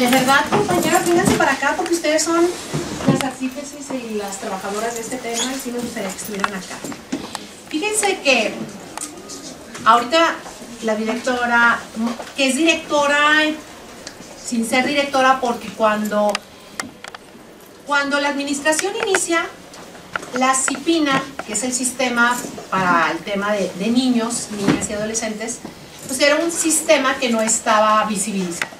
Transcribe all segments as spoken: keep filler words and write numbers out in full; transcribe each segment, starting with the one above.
verdad, compañeros, vénganse para acá porque ustedes son las artífices y las trabajadoras de este tema y sí me gustaría que estuvieran acá. Fíjense que ahorita la directora, que es directora sin ser directora, porque cuando, cuando la administración inicia, la CIPINA, que es el sistema para el tema de, de niños, niñas y adolescentes, pues era un sistema que no estaba visibilizado.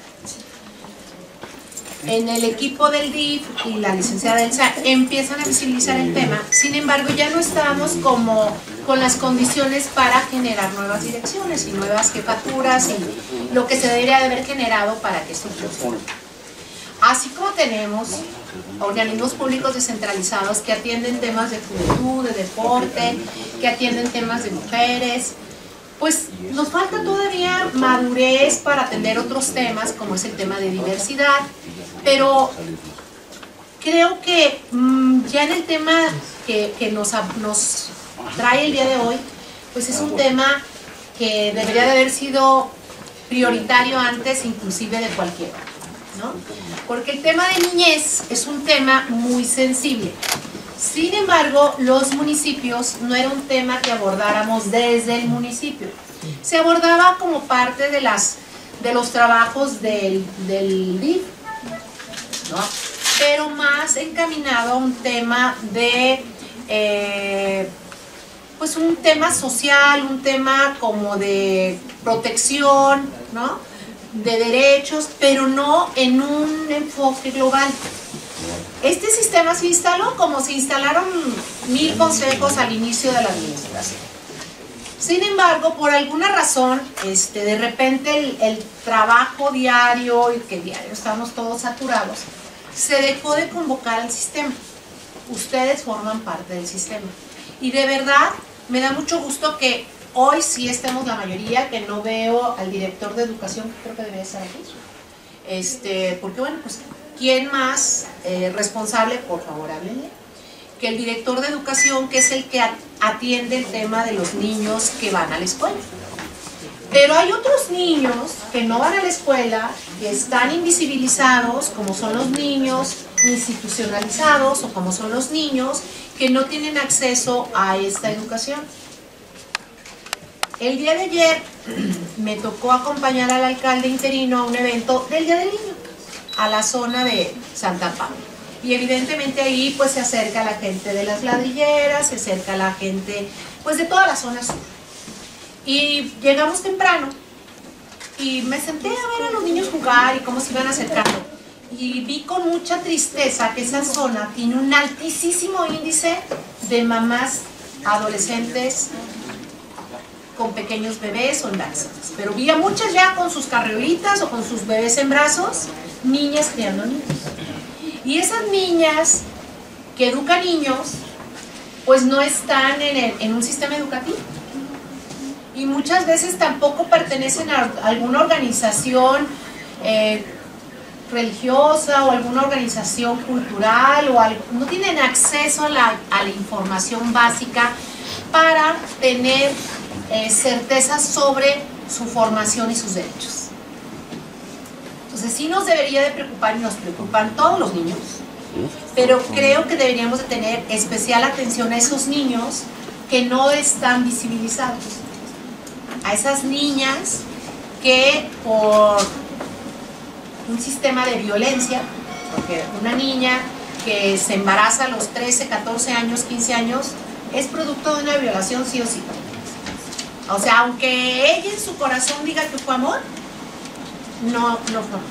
En el equipo del D I F y la licenciada Elsa empiezan a visibilizar el tema, sin embargo ya no estábamos como con las condiciones para generar nuevas direcciones y nuevas jefaturas y lo que se debería de haber generado para que esto funcione. Así como tenemos organismos públicos descentralizados que atienden temas de juventud, de deporte, que atienden temas de mujeres, pues nos falta todavía madurez para atender otros temas como es el tema de diversidad, pero creo que mmm, ya en el tema que, que nos, nos trae el día de hoy, pues es un tema que debería de haber sido prioritario antes inclusive de cualquiera, ¿no? Porque el tema de niñez es un tema muy sensible. Sin embargo, los municipios no era un tema que abordáramos desde el municipio. Se abordaba como parte de, las, de los trabajos del, del D I F, ¿no? Pero más encaminado a un tema de, eh, pues un tema social, un tema como de protección, ¿no? De derechos, pero no en un enfoque global. Este sistema se instaló como se instalaron mil consejos al inicio de la administración. Sin embargo, por alguna razón, este, de repente el, el trabajo diario, y que diario estamos todos saturados, se dejó de convocar al sistema. Ustedes forman parte del sistema. Y de verdad, me da mucho gusto que hoy sí estemos la mayoría, que no veo al director de educación, que creo que debería estar aquí. Este, porque bueno, pues, ¿quién más eh, responsable? Por favor, háblenle. Que el director de educación, que es el que atiende el tema de los niños que van a la escuela. Pero hay otros niños que no van a la escuela, que están invisibilizados, como son los niños institucionalizados o como son los niños que no tienen acceso a esta educación. El día de ayer me tocó acompañar al alcalde interino a un evento del Día del Niño, a la zona de Santa Paula. Y evidentemente ahí pues se acerca la gente de las ladrilleras, se acerca la gente pues de toda la zona sur. Y llegamos temprano y me senté a ver a los niños jugar y cómo se iban acercando. Y vi con mucha tristeza que esa zona tiene un altísimo índice de mamás adolescentes con pequeños bebés o embarazadas. Pero vi a muchas ya con sus carriolitas o con sus bebés en brazos, niñas criando niños. Y esas niñas que educan niños, pues no están en, el, en un sistema educativo. Y muchas veces tampoco pertenecen a alguna organización eh, religiosa o alguna organización cultural, o al, no tienen acceso a la, a la información básica para tener eh, certeza sobre su formación y sus derechos. Entonces sí nos debería de preocupar y nos preocupan todos los niños, pero creo que deberíamos de tener especial atención a esos niños que no están visibilizados, a esas niñas que por un sistema de violencia, porque una niña que se embaraza a los trece, catorce años, quince años, es producto de una violación sí o sí. O sea, aunque ella en su corazón diga que fue amor, no, no fue amor.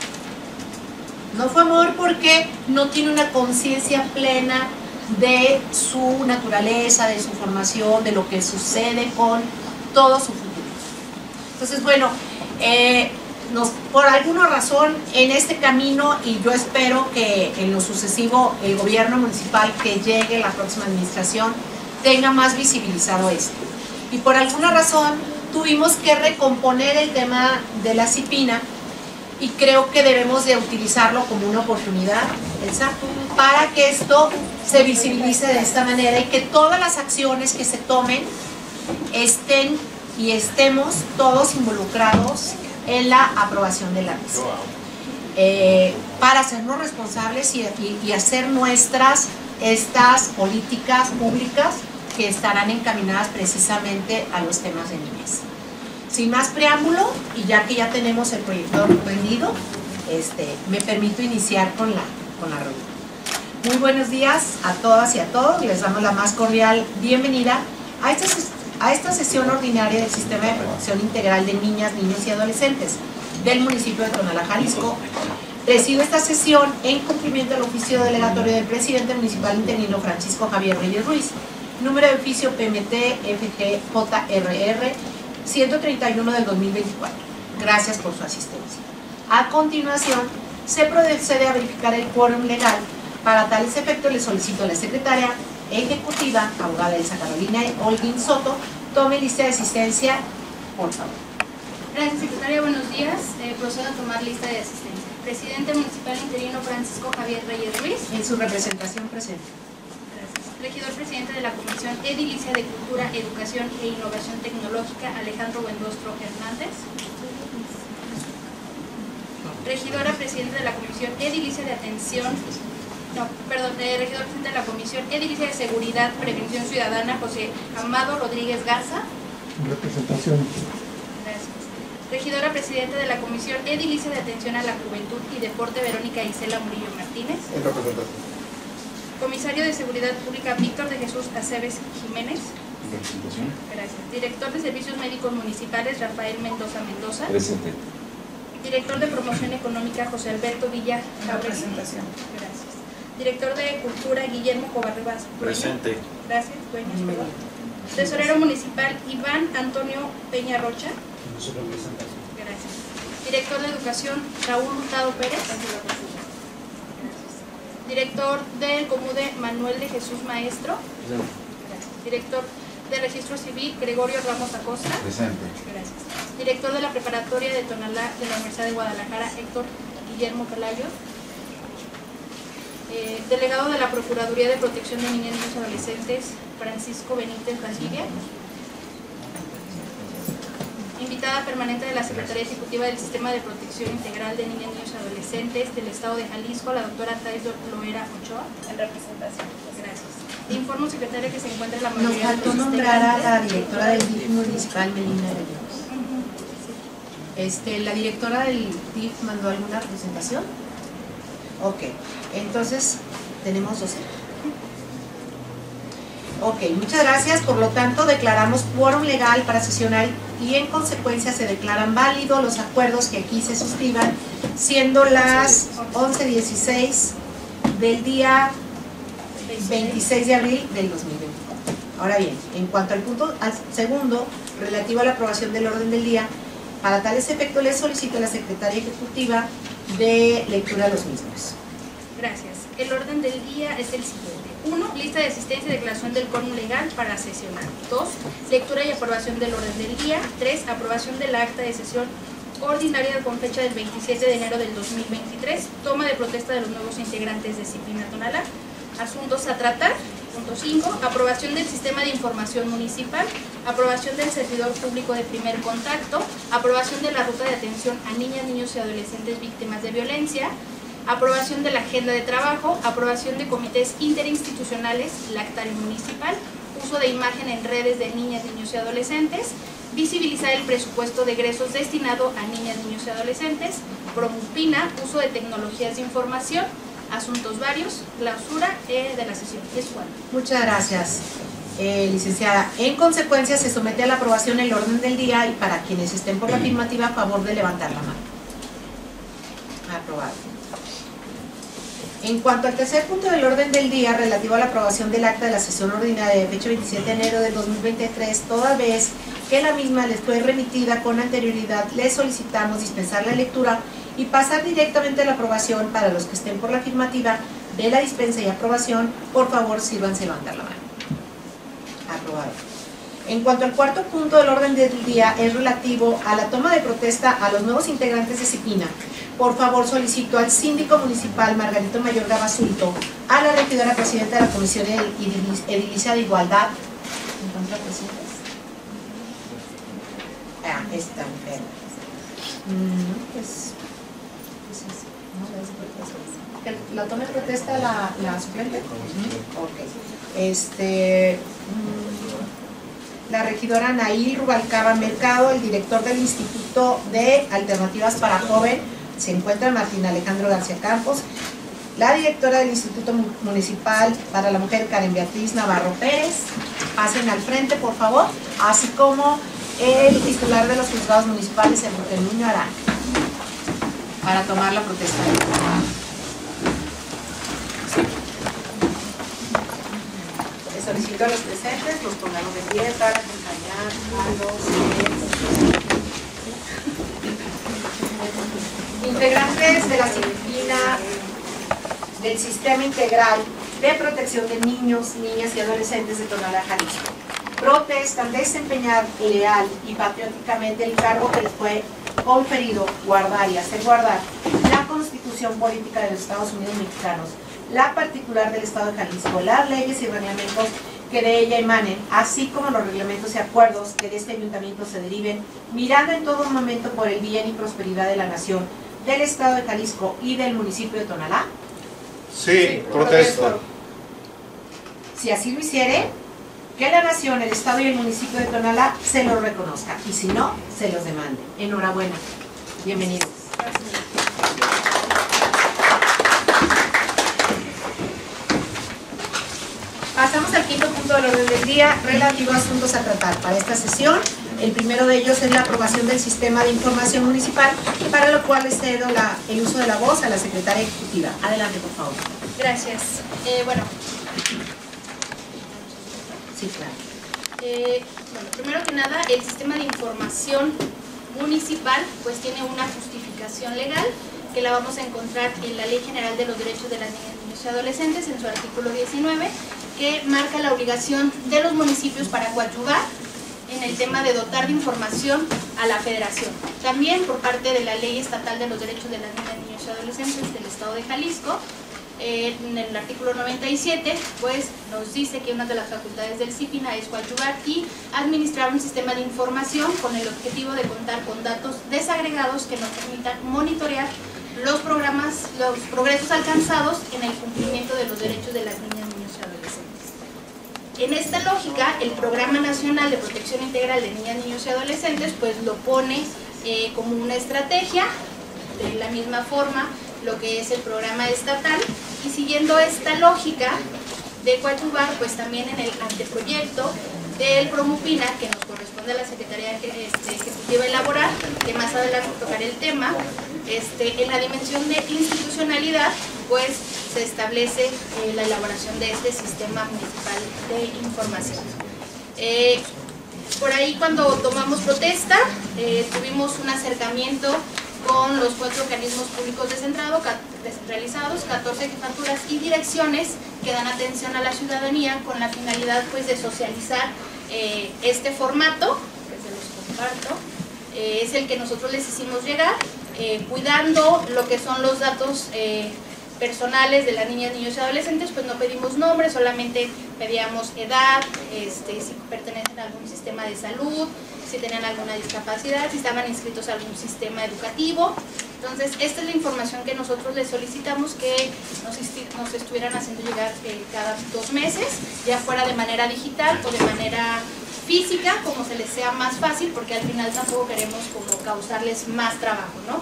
No fue amor porque no tiene una conciencia plena de su naturaleza, de su formación, de lo que sucede con todo su futuro. Entonces, bueno, eh, nos, por alguna razón en este camino, y yo espero que en lo sucesivo el gobierno municipal que llegue, la próxima administración, tenga más visibilizado esto. Y por alguna razón tuvimos que recomponer el tema de la CIPINA, y creo que debemos de utilizarlo como una oportunidad, Elsa, para que esto se visibilice de esta manera y que todas las acciones que se tomen estén y estemos todos involucrados en la aprobación de la misma. eh, para hacernos responsables y, y, y hacer nuestras estas políticas públicas que estarán encaminadas precisamente a los temas de niñez. Sin más preámbulo, y ya que ya tenemos el proyector prendido, este, me permito iniciar con la, con la reunión. Muy buenos días a todas y a todos, les damos la más cordial bienvenida a esta, a esta sesión ordinaria del Sistema de Protección Integral de Niñas, Niños y Adolescentes del municipio de Tonalá, Jalisco. Presido esta sesión en cumplimiento del oficio delegatorio del presidente municipal interino Francisco Javier Reyes Ruiz, número de oficio P M T F G J R R ciento treinta y uno del dos mil veinticuatro. Gracias por su asistencia. A continuación, se procede a verificar el quórum legal. Para tales efectos, le solicito a la secretaria ejecutiva, abogada Elsa Carolina Holguín Soto, tome lista de asistencia, por favor. Gracias, secretaria. Buenos días. Eh, procedo a tomar lista de asistencia. Presidente municipal interino Francisco Javier Reyes Ruiz. En su representación presente. Gracias. Regidor presidente de la Comisión Edilicia de Cultura, Educación e Innovación Tecnológica, Alejandro Buendrostro Hernández. Regidora presidente de la Comisión Edilicia de Atención, no, perdón, eh, regidor presidente de la Comisión Edilicia de Seguridad, Prevención Ciudadana, José Amado Rodríguez Garza. En representación. Regidora presidenta de la Comisión Edilicia de Atención a la Juventud y Deporte, Verónica Isela Murillo Martínez. En representación. Comisario de Seguridad Pública, Víctor de Jesús Aceves Jiménez. En representación. Gracias. Director de Servicios Médicos Municipales, Rafael Mendoza Mendoza. Presente. Director de Promoción Económica, José Alberto Villa Jauregui. Presentación. Gracias. Director de Cultura, Guillermo Covarrubias. Presente. Gracias, dueñas, perdón. Tesorero Municipal, Iván Antonio Peña Rocha. En su representación. Gracias. Director de Educación, Raúl Hurtado Pérez. Gracias. Director del Comude, Manuel de Jesús Maestro. Gracias. Director de Registro Civil, Gregorio Ramos Acosta. Presente. Gracias. Director de la Preparatoria de Tonalá de la Universidad de Guadalajara, Héctor Guillermo Pelayo. Eh, delegado de la Procuraduría de Protección de Niñas, Niños y Adolescentes, Francisco Benítez Valdivia. Invitada permanente de la Secretaría Ejecutiva del Sistema de Protección Integral de Niñas, Niños y Adolescentes del Estado de Jalisco, la doctora Thais Loera Ochoa. En representación. Gracias. Informo, secretaria, que se encuentra la mayoría Nos faltó de los nombrar a la integrantes. directora del D I F municipal, Melina de Dios. Ujú, sí. Este, ¿la directora del D I F mandó alguna presentación? Ok, entonces tenemos doce. Ok, muchas gracias. Por lo tanto, declaramos quórum legal para sesionar y en consecuencia se declaran válidos los acuerdos que aquí se suscriban, siendo las once dieciséis del día veintiséis de abril del dos mil veinticuatro. Ahora bien, en cuanto al punto al segundo, relativo a la aprobación del orden del día, para tales efectos les solicito a la secretaria ejecutiva de lectura de los mismos. Gracias. El orden del día es el siguiente. uno. Lista de asistencia y declaración del quórum legal para sesionar. dos. Lectura y aprobación del orden del día. tres. Aprobación del acta de sesión ordinaria con fecha del veintisiete de enero del dos mil veintitrés. Toma de protesta de los nuevos integrantes de Cipina Tonalá. Asuntos a tratar. Punto cinco. Aprobación del sistema de información municipal. Aprobación del servidor público de primer contacto. Aprobación de la ruta de atención a niñas, niños y adolescentes víctimas de violencia. Aprobación de la agenda de trabajo. Aprobación de comités interinstitucionales, lactario municipal. Uso de imagen en redes de niñas, niños y adolescentes. Visibilizar el presupuesto de egresos destinado a niñas, niños y adolescentes. Promupina, uso de tecnologías de información. Asuntos varios, clausura eh, de la sesión. Es cuánto. Muchas gracias, eh, licenciada. En consecuencia, se somete a la aprobación el orden del día y para quienes estén por la afirmativa, a favor de levantar la mano. Aprobado. En cuanto al tercer punto del orden del día, relativo a la aprobación del acta de la sesión ordinaria de fecha veintisiete de enero del dos mil veintitrés, toda vez que la misma les fue remitida con anterioridad, les solicitamos dispensar la lectura y pasar directamente a la aprobación. Para los que estén por la afirmativa de la dispensa y aprobación, por favor, sírvanse levantar la mano. Aprobado. En cuanto al cuarto punto del orden del día, es relativo a la toma de protesta a los nuevos integrantes de Cipina. Por favor, solicito al síndico municipal Margarito Mayorga Basulto, a la regidora presidenta de la Comisión Edilicia de Igualdad. ¿Encuentra presidentes? Ah, está enferma. Mm, pues, pues es, ¿Que la tome protesta la, la suplente? Ok. Este, la regidora Nail Rubalcaba Mercado, el director del Instituto de Alternativas para Joven, se encuentra Martín Alejandro García Campos, la directora del Instituto Municipal para la Mujer, Karen Beatriz Navarro Pérez, pasen al frente por favor, así como el titular de los juzgados municipales, el Nuño Arán, para tomar la protesta. Les solicito a los presentes, los pongamos de pie para acompañar a los integrantes de la disciplina del Sistema Integral de Protección de Niños, Niñas y Adolescentes de Tonalá, Jalisco. Protestan desempeñar leal y patrióticamente el cargo que les fue conferido, guardar y hacer guardar la Constitución Política de los Estados Unidos Mexicanos, la particular del Estado de Jalisco, las leyes y reglamentos que de ella emanen, así como los reglamentos y acuerdos que de este ayuntamiento se deriven, mirando en todo momento por el bien y prosperidad de la nación, del Estado de Jalisco y del municipio de Tonalá. Sí, sí, protesto. Si así lo hiciere, que la nación, el Estado y el municipio de Tonalá se los reconozca, y si no, se los demande. Enhorabuena. Bienvenidos. Pasamos al quinto punto del orden del día, relativo a asuntos a tratar para esta sesión. El primero de ellos es la aprobación del sistema de información municipal, para lo cual le cedo la, el uso de la voz a la secretaria ejecutiva. Adelante, por favor. Gracias. Eh, bueno. Sí, claro. Eh, bueno, primero que nada, el sistema de información municipal pues tiene una justificación legal que la vamos a encontrar en la Ley General de los Derechos de las Niñas, Niños y Adolescentes, en su artículo diecinueve, que marca la obligación de los municipios para coadyuvar en el tema de dotar de información a la Federación. También por parte de la Ley Estatal de los Derechos de las Niñas, Niños y Adolescentes del Estado de Jalisco, eh, en el artículo noventa y siete, pues nos dice que una de las facultades del CIPINA es coadyuvar y administrar un sistema de información con el objetivo de contar con datos desagregados que nos permitan monitorear los programas, los progresos alcanzados en el cumplimiento de los derechos de las niñas, niños y adolescentes. En esta lógica, el Programa Nacional de Protección Integral de Niñas, Niños y Adolescentes pues lo pone eh, como una estrategia, de la misma forma lo que es el programa estatal, y siguiendo esta lógica de coadyuvar, pues también en el anteproyecto del Promupina, que nos corresponde a la Secretaría este, Ejecutiva elaborar, que más adelante tocaré el tema, este, en la dimensión de institucionalidad, pues se establece eh, la elaboración de este sistema municipal de información. Eh, por ahí cuando tomamos protesta, eh, tuvimos un acercamiento con los cuatro organismos públicos descentralizados, catorce jefaturas y direcciones que dan atención a la ciudadanía con la finalidad pues de socializar eh, este formato, que se los comparto, eh, es el que nosotros les hicimos llegar, eh, cuidando lo que son los datos eh, personales de las niñas, niños y adolescentes, pues no pedimos nombres, solamente pedíamos edad, este, si pertenecen a algún sistema de salud, si tenían alguna discapacidad, si estaban inscritos a algún sistema educativo. Entonces, esta es la información que nosotros les solicitamos que nos, nos estuvieran haciendo llegar eh, cada dos meses, ya fuera de manera digital o de manera física, como se les sea más fácil, porque al final tampoco queremos como causarles más trabajo, ¿no?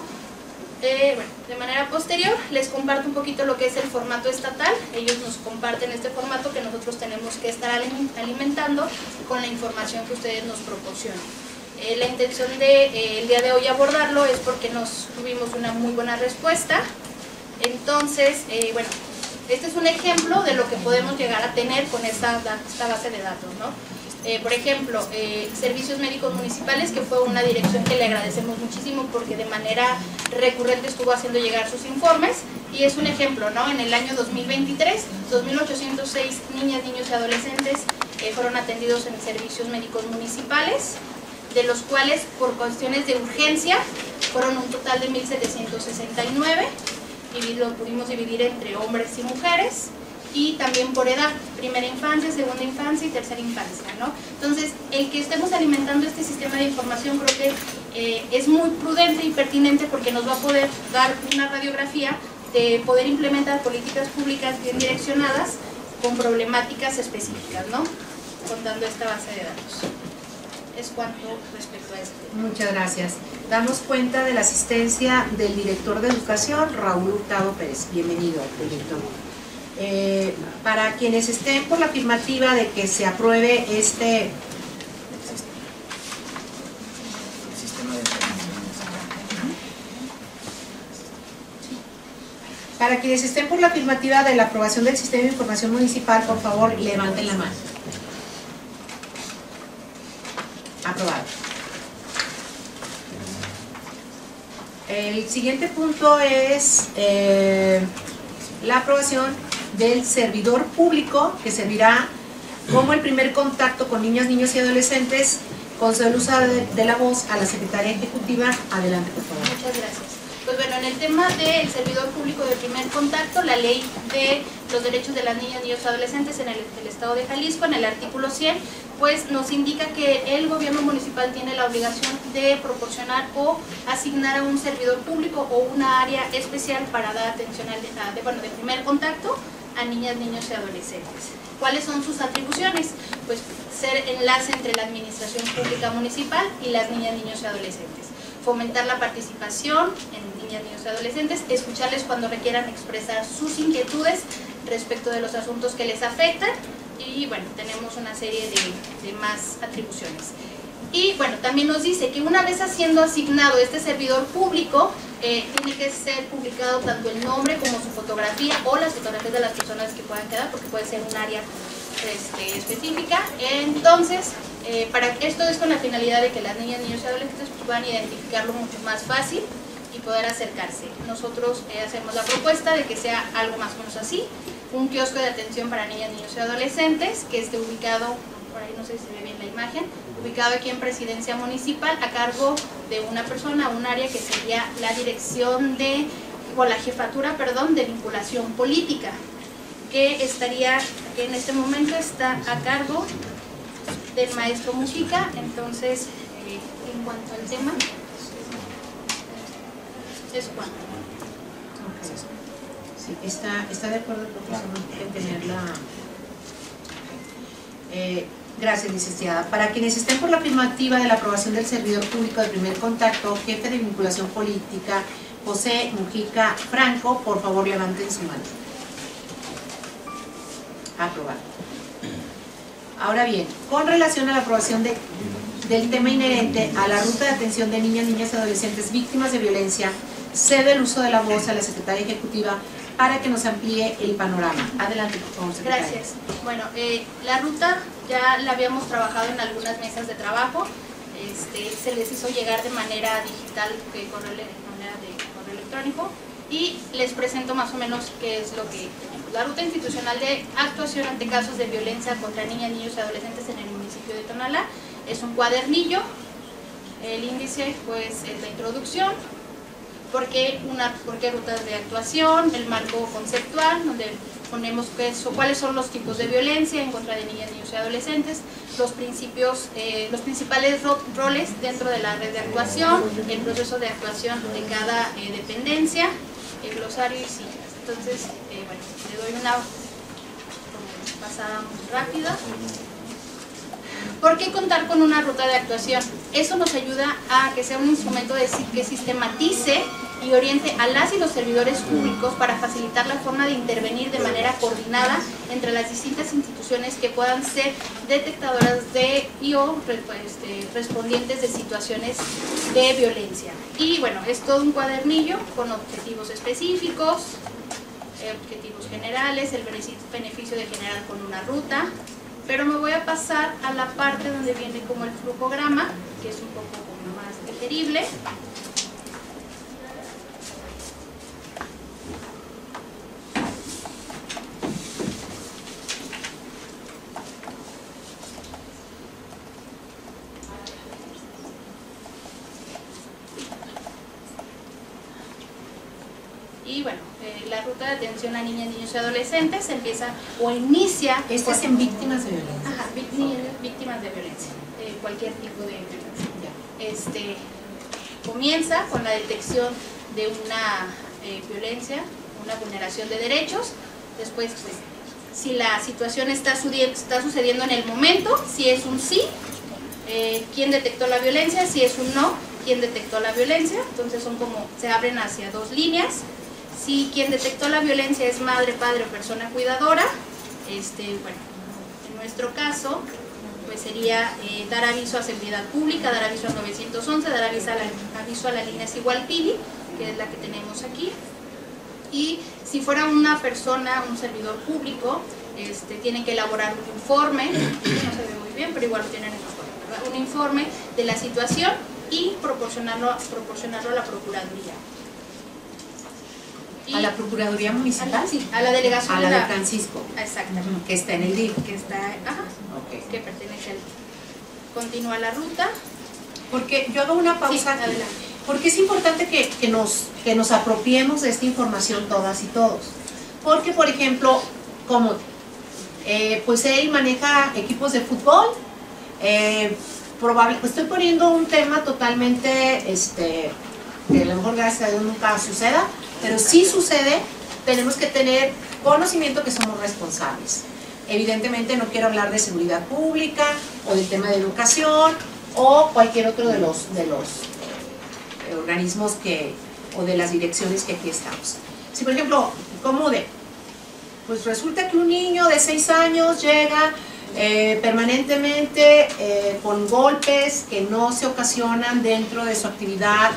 Eh, bueno, de manera posterior les comparto un poquito lo que es el formato estatal. Ellos nos comparten este formato que nosotros tenemos que estar alimentando con la información que ustedes nos proporcionan. Eh, la intención de eh, el día de hoy abordarlo es porque nos tuvimos una muy buena respuesta. Entonces, eh, bueno, este es un ejemplo de lo que podemos llegar a tener con esta, esta base de datos, ¿no? Eh, por ejemplo, eh, Servicios Médicos Municipales, que fue una dirección que le agradecemos muchísimo porque de manera recurrente estuvo haciendo llegar sus informes, y es un ejemplo, ¿no? En el año dos mil veintitrés, dos mil ochocientos seis niñas, niños y adolescentes eh, fueron atendidos en Servicios Médicos Municipales, de los cuales por cuestiones de urgencia fueron un total de mil setecientos sesenta y nueve, y lo pudimos dividir entre hombres y mujeres, y también por edad, primera infancia, segunda infancia y tercera infancia, ¿no? Entonces, el que estemos alimentando este sistema de información creo que eh, es muy prudente y pertinente porque nos va a poder dar una radiografía de poder implementar políticas públicas bien direccionadas con problemáticas específicas, ¿no? Contando esta base de datos. Es cuanto respecto a este. Muchas gracias. Damos cuenta de la asistencia del director de Educación, Raúl Hurtado Pérez. Bienvenido, director. Eh, para quienes estén por la afirmativa de que se apruebe este... Para quienes estén por la afirmativa de la aprobación del Sistema de Información Municipal, por favor, levanten la mano. Aprobado. El siguiente punto es eh, la aprobación del servidor público, que servirá como el primer contacto con niñas, niños y adolescentes, con el uso de, de la voz a la Secretaría Ejecutiva. Adelante, por favor. Muchas gracias. Pues bueno, en el tema del servidor público de primer contacto, la ley de los derechos de las niñas, niños y adolescentes en el, el estado de Jalisco, en el artículo cien, pues nos indica que el gobierno municipal tiene la obligación de proporcionar o asignar a un servidor público o una área especial para dar atención al, de, de, bueno, de primer contacto a niñas, niños y adolescentes. ¿Cuáles son sus atribuciones? Pues ser enlace entre la administración pública municipal y las niñas, niños y adolescentes. Fomentar la participación en niñas, niños y adolescentes, escucharles cuando requieran expresar sus inquietudes respecto de los asuntos que les afectan, y bueno, tenemos una serie de, de más atribuciones. Y bueno, también nos dice que una vez siendo asignado este servidor público, eh, tiene que ser publicado tanto el nombre como su fotografía o las fotografías de las personas que puedan quedar, porque puede ser un área este, específica. Entonces, eh, para esto es con la finalidad de que las niñas, niños y adolescentes pues, puedan identificarlo mucho más fácil y poder acercarse. Nosotros eh, hacemos la propuesta de que sea algo más o menos así: un kiosco de atención para niñas, niños y adolescentes que esté ubicado, por ahí no sé si se ve bien la imagen, ubicado aquí en Presidencia Municipal, a cargo de una persona, un área que sería la dirección de, o la jefatura, perdón, de vinculación política, que estaría, que en este momento está a cargo del maestro Mujica. Entonces, eh, en cuanto al tema, es cuanto. Sí, está, está de acuerdo el profesor en tenerla. Eh, gracias, licenciada. Para quienes estén por la afirmativa de la aprobación del servidor público de primer contacto, jefe de vinculación política, José Mujica Franco, por favor levanten su mano. Aprobado. Ahora bien, con relación a la aprobación de, del tema inherente a la ruta de atención de niñas, niñas y adolescentes víctimas de violencia, cedo el uso de la voz a la Secretaría Ejecutiva para que nos amplíe el panorama. Adelante, por favor, secretaria. Gracias. Bueno, eh, la ruta ya la habíamos trabajado en algunas mesas de trabajo. Este, se les hizo llegar de manera digital, de correo, de manera de correo electrónico, y les presento más o menos qué es lo que tenemos. La ruta institucional de actuación ante casos de violencia contra niñas, niños y adolescentes en el municipio de Tonalá es un cuadernillo. El índice pues es la introducción, ¿por qué, una, por qué rutas de actuación? El marco conceptual, donde ponemos qué es, cuáles son los tipos de violencia en contra de niñas, niños y adolescentes, los principios, eh, los principales ro roles dentro de la red de actuación, el proceso de actuación de cada eh, dependencia, el glosario y siglas. Entonces, eh, bueno, le doy una pasada muy rápida. ¿Por qué contar con una ruta de actuación? Eso nos ayuda a que sea un instrumento de, que sistematice y oriente a las y los servidores públicos para facilitar la forma de intervenir de manera coordinada entre las distintas instituciones que puedan ser detectadoras de y o este, respondientes de situaciones de violencia. Y bueno, es todo un cuadernillo con objetivos específicos, eh, objetivos generales, el beneficio de generar con una ruta. Pero me voy a pasar a la parte donde viene como el flujograma, que es un poco como más digerible. Y bueno, eh, la ruta de atención a niñas, niños y adolescentes empieza o inicia... Este es en víctimas de violencia. Ajá, víctimas de violencia, eh, cualquier tipo de violencia. Este, comienza con la detección de una eh, violencia, una vulneración de derechos. Después, pues, si la situación está, está sucediendo en el momento, si es un sí, eh, ¿quién detectó la violencia? Si es un no, ¿quién detectó la violencia? Entonces son como, se abren hacia dos líneas. Si quien detectó la violencia es madre, padre o persona cuidadora, este, bueno, en nuestro caso, pues sería eh, dar aviso a seguridad pública, dar aviso al nueve once, dar aviso a la, aviso a la línea Sigualpili, que es la que tenemos aquí. Y si fuera una persona, un servidor público, este, tienen que elaborar un informe, no se ve muy bien, pero igual lo tienen en sus fotos, ¿verdad? Un informe de la situación y proporcionarlo, proporcionarlo a la Procuraduría. Y ¿A la Procuraduría Municipal? A la, sí, a la delegación a la de la, Francisco. Exactamente. Que está en el D I F. Que está, ajá, okay. Que pertenece al... Continúa la ruta. Porque yo hago una pausa sí, aquí, adelante. Porque es importante que, que, nos, que nos apropiemos de esta información todas y todos. Porque, por ejemplo, como eh, pues él maneja equipos de fútbol, eh, probable, pues estoy poniendo un tema totalmente, este, que a lo mejor gracias a Dios nunca suceda, pero si sucede, tenemos que tener conocimiento que somos responsables. Evidentemente no quiero hablar de seguridad pública o del tema de educación o cualquier otro de los, de los organismos que, o de las direcciones que aquí estamos. Si por ejemplo, ¿cómo de? Pues resulta que un niño de seis años llega eh, permanentemente eh, con golpes que no se ocasionan dentro de su actividad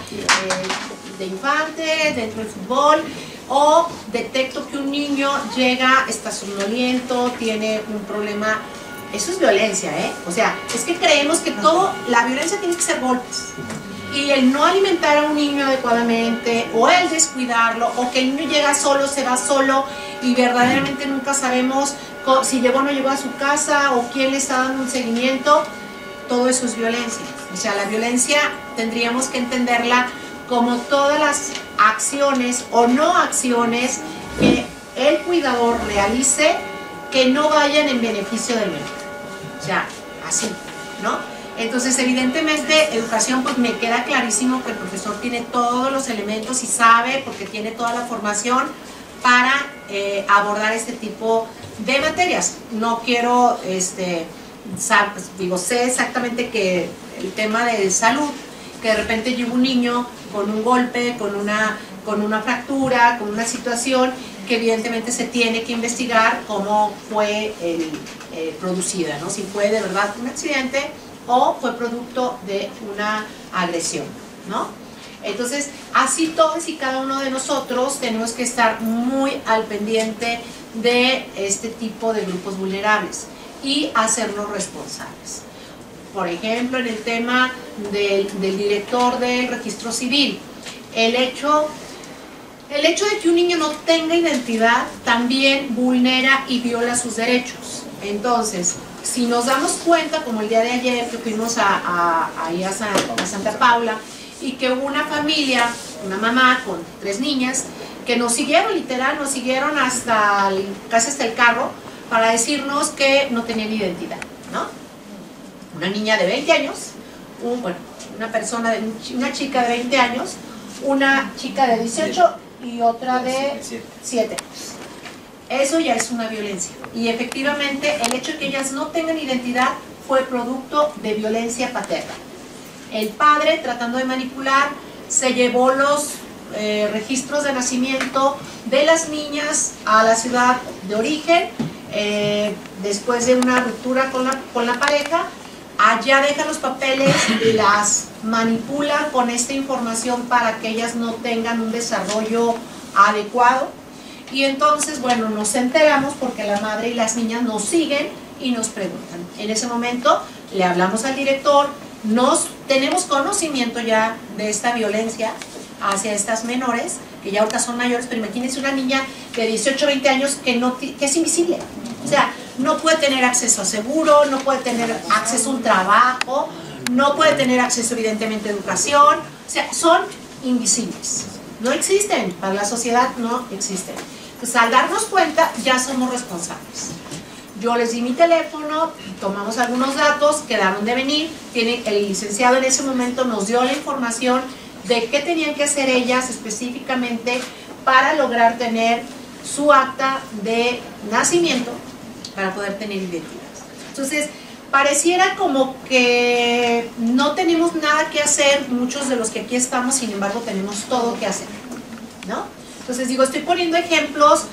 eh, de infante, dentro del fútbol, o detecto que un niño llega, está somnoliento, tiene un problema. Eso es violencia, ¿eh? O sea, es que creemos que todo, la violencia tiene que ser golpes. Y el no alimentar a un niño adecuadamente, o el descuidarlo, o que el niño llega solo, se va solo, y verdaderamente nunca sabemos si llegó o no llegó a su casa, o quién le está dando un seguimiento, todo eso es violencia. O sea, la violencia tendríamos que entenderla como todas las acciones o no acciones que el cuidador realice que no vayan en beneficio del menor. O sea, así, ¿no? Entonces, evidentemente, educación, pues me queda clarísimo que el profesor tiene todos los elementos y sabe, porque tiene toda la formación para eh, abordar este tipo de materias. No quiero, este, sab, digo, sé exactamente que el tema de salud, que de repente llega un niño con un golpe, con una, con una fractura, con una situación que evidentemente se tiene que investigar cómo fue el, eh, producida, ¿no? Si fue de verdad un accidente o fue producto de una agresión, ¿no? Entonces, así todos y cada uno de nosotros tenemos que estar muy al pendiente de este tipo de grupos vulnerables y hacernos responsables. Por ejemplo, en el tema del, del director del registro civil, el hecho, el hecho de que un niño no tenga identidad también vulnera y viola sus derechos. Entonces, si nos damos cuenta, como el día de ayer que fuimos a, a, a, a, San, a Santa Paula, y que hubo una familia, una mamá con tres niñas, que nos siguieron, literal, nos siguieron hasta el, casi hasta el carro, para decirnos que no tenían identidad, ¿no? Una niña de veinte años, un, bueno, una persona, de, una chica de veinte años, una chica de dieciocho y otra de siete años. Eso ya es una violencia. Y efectivamente el hecho de que ellas no tengan identidad fue producto de violencia paterna. El padre, tratando de manipular, se llevó los eh, registros de nacimiento de las niñas a la ciudad de origen, eh, después de una ruptura con la, con la pareja. Allá deja los papeles y las manipula con esta información para que ellas no tengan un desarrollo adecuado. Y entonces, bueno, nos enteramos porque la madre y las niñas nos siguen y nos preguntan. En ese momento le hablamos al director, nos tenemos conocimiento ya de esta violencia hacia estas menores, que ya ahorita son mayores, pero imagínense una niña de dieciocho, veinte años que, no, que es invisible. O sea, no puede tener acceso a seguro, no puede tener acceso a un trabajo, no puede tener acceso evidentemente a educación. O sea, son invisibles. No existen, para la sociedad no existen. Entonces, al darnos cuenta, ya somos responsables. Yo les di mi teléfono, tomamos algunos datos, quedaron de venir, tiene, el licenciado en ese momento nos dio la información de qué tenían que hacer ellas específicamente para lograr tener su acta de nacimiento para poder tener identidad. Entonces, pareciera como que no tenemos nada que hacer, muchos de los que aquí estamos, sin embargo, tenemos todo que hacer, ¿no? Entonces, digo, estoy poniendo ejemplos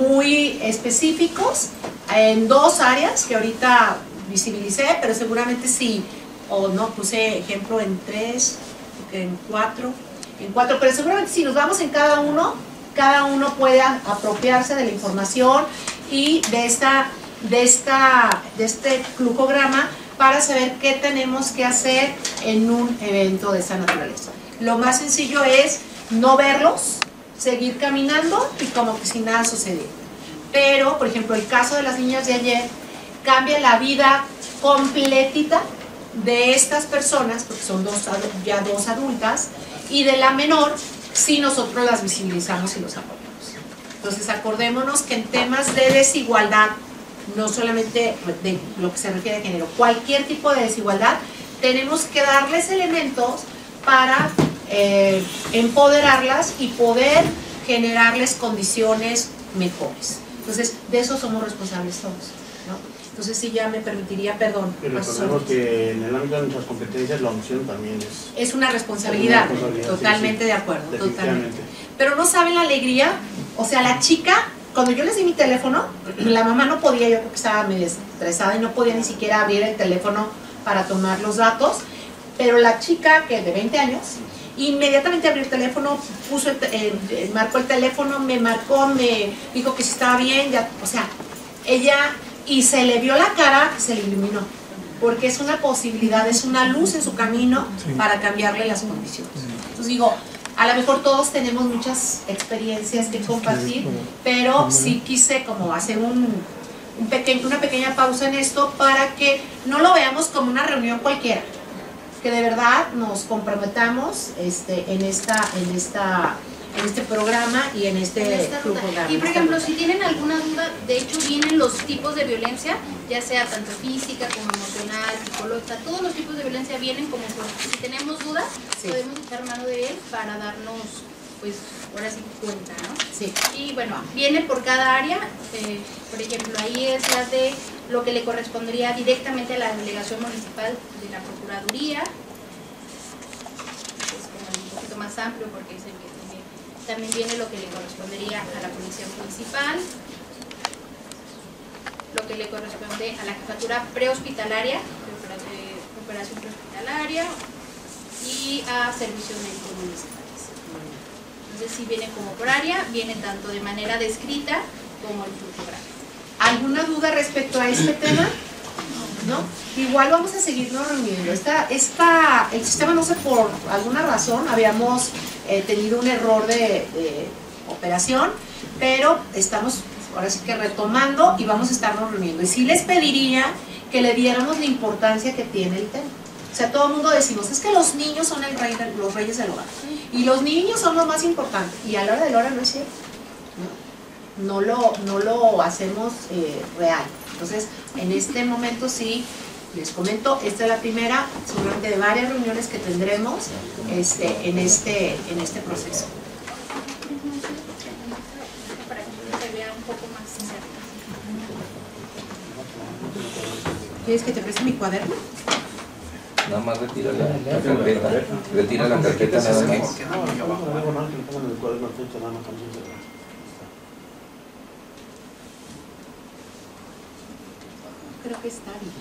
muy específicos en dos áreas que ahorita visibilicé, pero seguramente sí, o no, puse ejemplo en tres, en cuatro, en cuatro, pero seguramente si nos vamos en cada uno, cada uno puede apropiarse de la información y de esta... De, esta, de este flucograma para saber qué tenemos que hacer en un evento de esa naturaleza. Lo más sencillo es no verlos, seguir caminando y como que si nada sucediera. Pero, por ejemplo, el caso de las niñas de ayer cambia la vida completita de estas personas, porque son dos, ya dos adultas, y de la menor si nosotros las visibilizamos y los apoyamos. Entonces, acordémonos que en temas de desigualdad, no solamente de lo que se refiere a género, cualquier tipo de desigualdad, tenemos que darles elementos para eh, empoderarlas y poder generarles condiciones mejores. Entonces, de eso somos responsables todos, ¿no? Entonces, sí, ya me permitiría, perdón. Y recordemos que en el ámbito de nuestras competencias la omisión también es... Es una responsabilidad, una responsabilidad totalmente sí, sí, de acuerdo, totalmente. definitivamente. Pero no saben la alegría, o sea, la chica... Cuando yo les di mi teléfono, la mamá no podía, yo creo que estaba medio estresada y no podía ni siquiera abrir el teléfono para tomar los datos, pero la chica, que de veinte años, inmediatamente abrió el teléfono, puso el, eh, marcó el teléfono, me marcó, me dijo que si estaba bien, ya, o sea, ella, y se le vio la cara, se le iluminó, porque es una posibilidad, es una luz en su camino para cambiarle las condiciones. Entonces digo, a lo mejor todos tenemos muchas experiencias que compartir, pero sí quise como hacer un, un pequeño, una pequeña pausa en esto para que no lo veamos como una reunión cualquiera, que de verdad nos comprometamos este, en, esta, en, esta, en este programa y en este programa. Y por ejemplo, si tienen alguna duda, de hecho vienen los tipos de violencia, ya sea tanto física como emocional, psicológica, todos los tipos de violencia vienen como por, si tenemos dudas, sí, podemos echar mano de él para darnos, pues, ahora sí cuenta, ¿no? Sí. Y bueno, viene por cada área, eh, por ejemplo, ahí es la de lo que le correspondería directamente a la delegación municipal de la Procuraduría, es como un poquito más amplio porque es el que tiene, también viene lo que le correspondería a la Policía Municipal, lo que le corresponde a la jefatura prehospitalaria, operación prehospitalaria y a servicios médicos municipales. Entonces, si viene como por área, viene tanto de manera descrita como el flujo. ¿Alguna duda respecto a este tema? ¿No? Igual vamos a seguirnos reuniendo. Esta, esta, el sistema, no sé, por alguna razón, habíamos eh, tenido un error de, de operación, pero estamos ahora sí que retomando y vamos a estarnos reuniendo. Y sí les pediría que le diéramos la importancia que tiene el tema. O sea, todo el mundo decimos, es que los niños son el rey de, los reyes del hogar. Y los niños son los más importantes. Y a la hora de la hora no es cierto. No, no, lo, no lo hacemos eh, real. Entonces, en este momento sí, les comento, esta es la primera, seguramente de varias reuniones que tendremos este, en, este, en este proceso. ¿Quieres que te preste mi cuaderno? Nada más retira la, la carpeta, retira la carpeta nada más. Creo que está bien.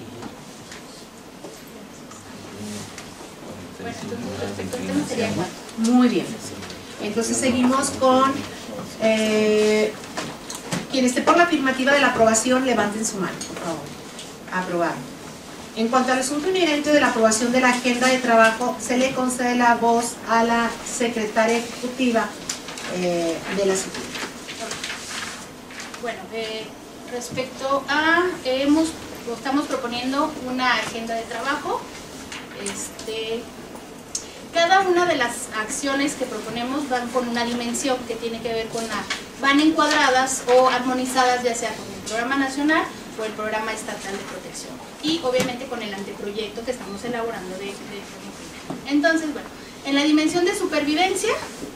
Bueno, entonces respecto al tema sería cuatro. Muy bien. Entonces seguimos con eh, quien esté por la afirmativa de la aprobación, levanten su mano, por favor. Aprobado. En cuanto al asunto inherente de la aprobación de la agenda de trabajo, se le concede la voz a la secretaria ejecutiva eh, de la Secretaría. Bueno, eh, respecto a, hemos, estamos proponiendo una agenda de trabajo. Este, cada una de las acciones que proponemos van con una dimensión que tiene que ver con la, van encuadradas o armonizadas ya sea con el programa nacional o el programa estatal de protección y obviamente con el anteproyecto que estamos elaborando de, de entonces, bueno, en la dimensión de supervivencia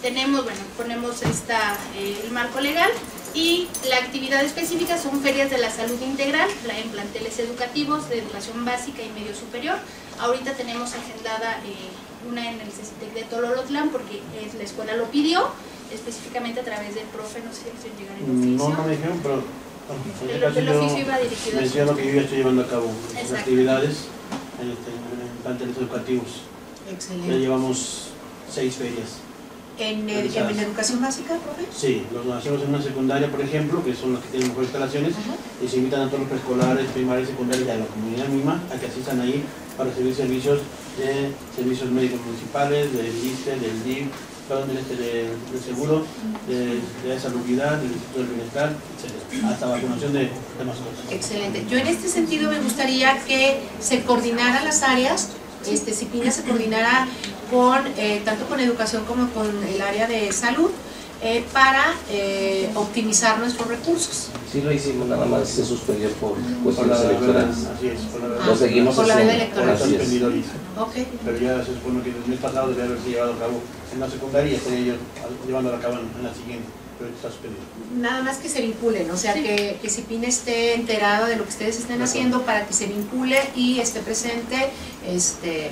tenemos, bueno, ponemos esta, eh, el marco legal, y la actividad específica son ferias de la salud integral, la en planteles educativos de educación básica y medio superior. Ahorita tenemos agendada eh, una en el CECITEC de Tololotlán porque eh, la escuela lo pidió, específicamente a través del profe, no sé si llegar el oficio. No, no me dijeron, pero en El, este caso el yo oficio iba dirigido a menciono que yo ya estoy llevando a cabo las Exacto. actividades en, este, en planteles educativos. Ya Excelente. llevamos seis ferias. ¿En, el- en, en educación básica, profe? Sí, los hacemos en una secundaria, por ejemplo, que son las que tienen mejores instalaciones, Ajá. y se invitan a todos los preescolares, primarios y secundarios y a la comunidad misma a que asistan ahí para recibir servicios de servicios médicos municipales, del I S S S E, del D I F, perdón, del, este, del, del seguro, de, de salubridad, del Instituto del Bienestar, etcétera, hasta vacunación de, de mascotas. Excelente. Yo en este sentido me gustaría que se coordinaran las áreas, este, CIPINA se coordinara con, eh, tanto con educación como con el área de salud, eh, para eh, optimizar nuestros recursos. Sí lo hicimos, nada más se suspendió por Por cuestiones la electorales. así es, por la Ah, Lo seguimos por la veda haciendo. electoral. Así es. suspendido ahorita. Ok. Pero ya se supone que el mes pasado debe haberse llevado a cabo en la secundaria y estaría yo llevándolo a cabo en la siguiente, pero está suspendido. Nada más que se vinculen, o sea, Sí. que, que CIPINA esté enterado de lo que ustedes estén haciendo para que se vincule y esté presente, este,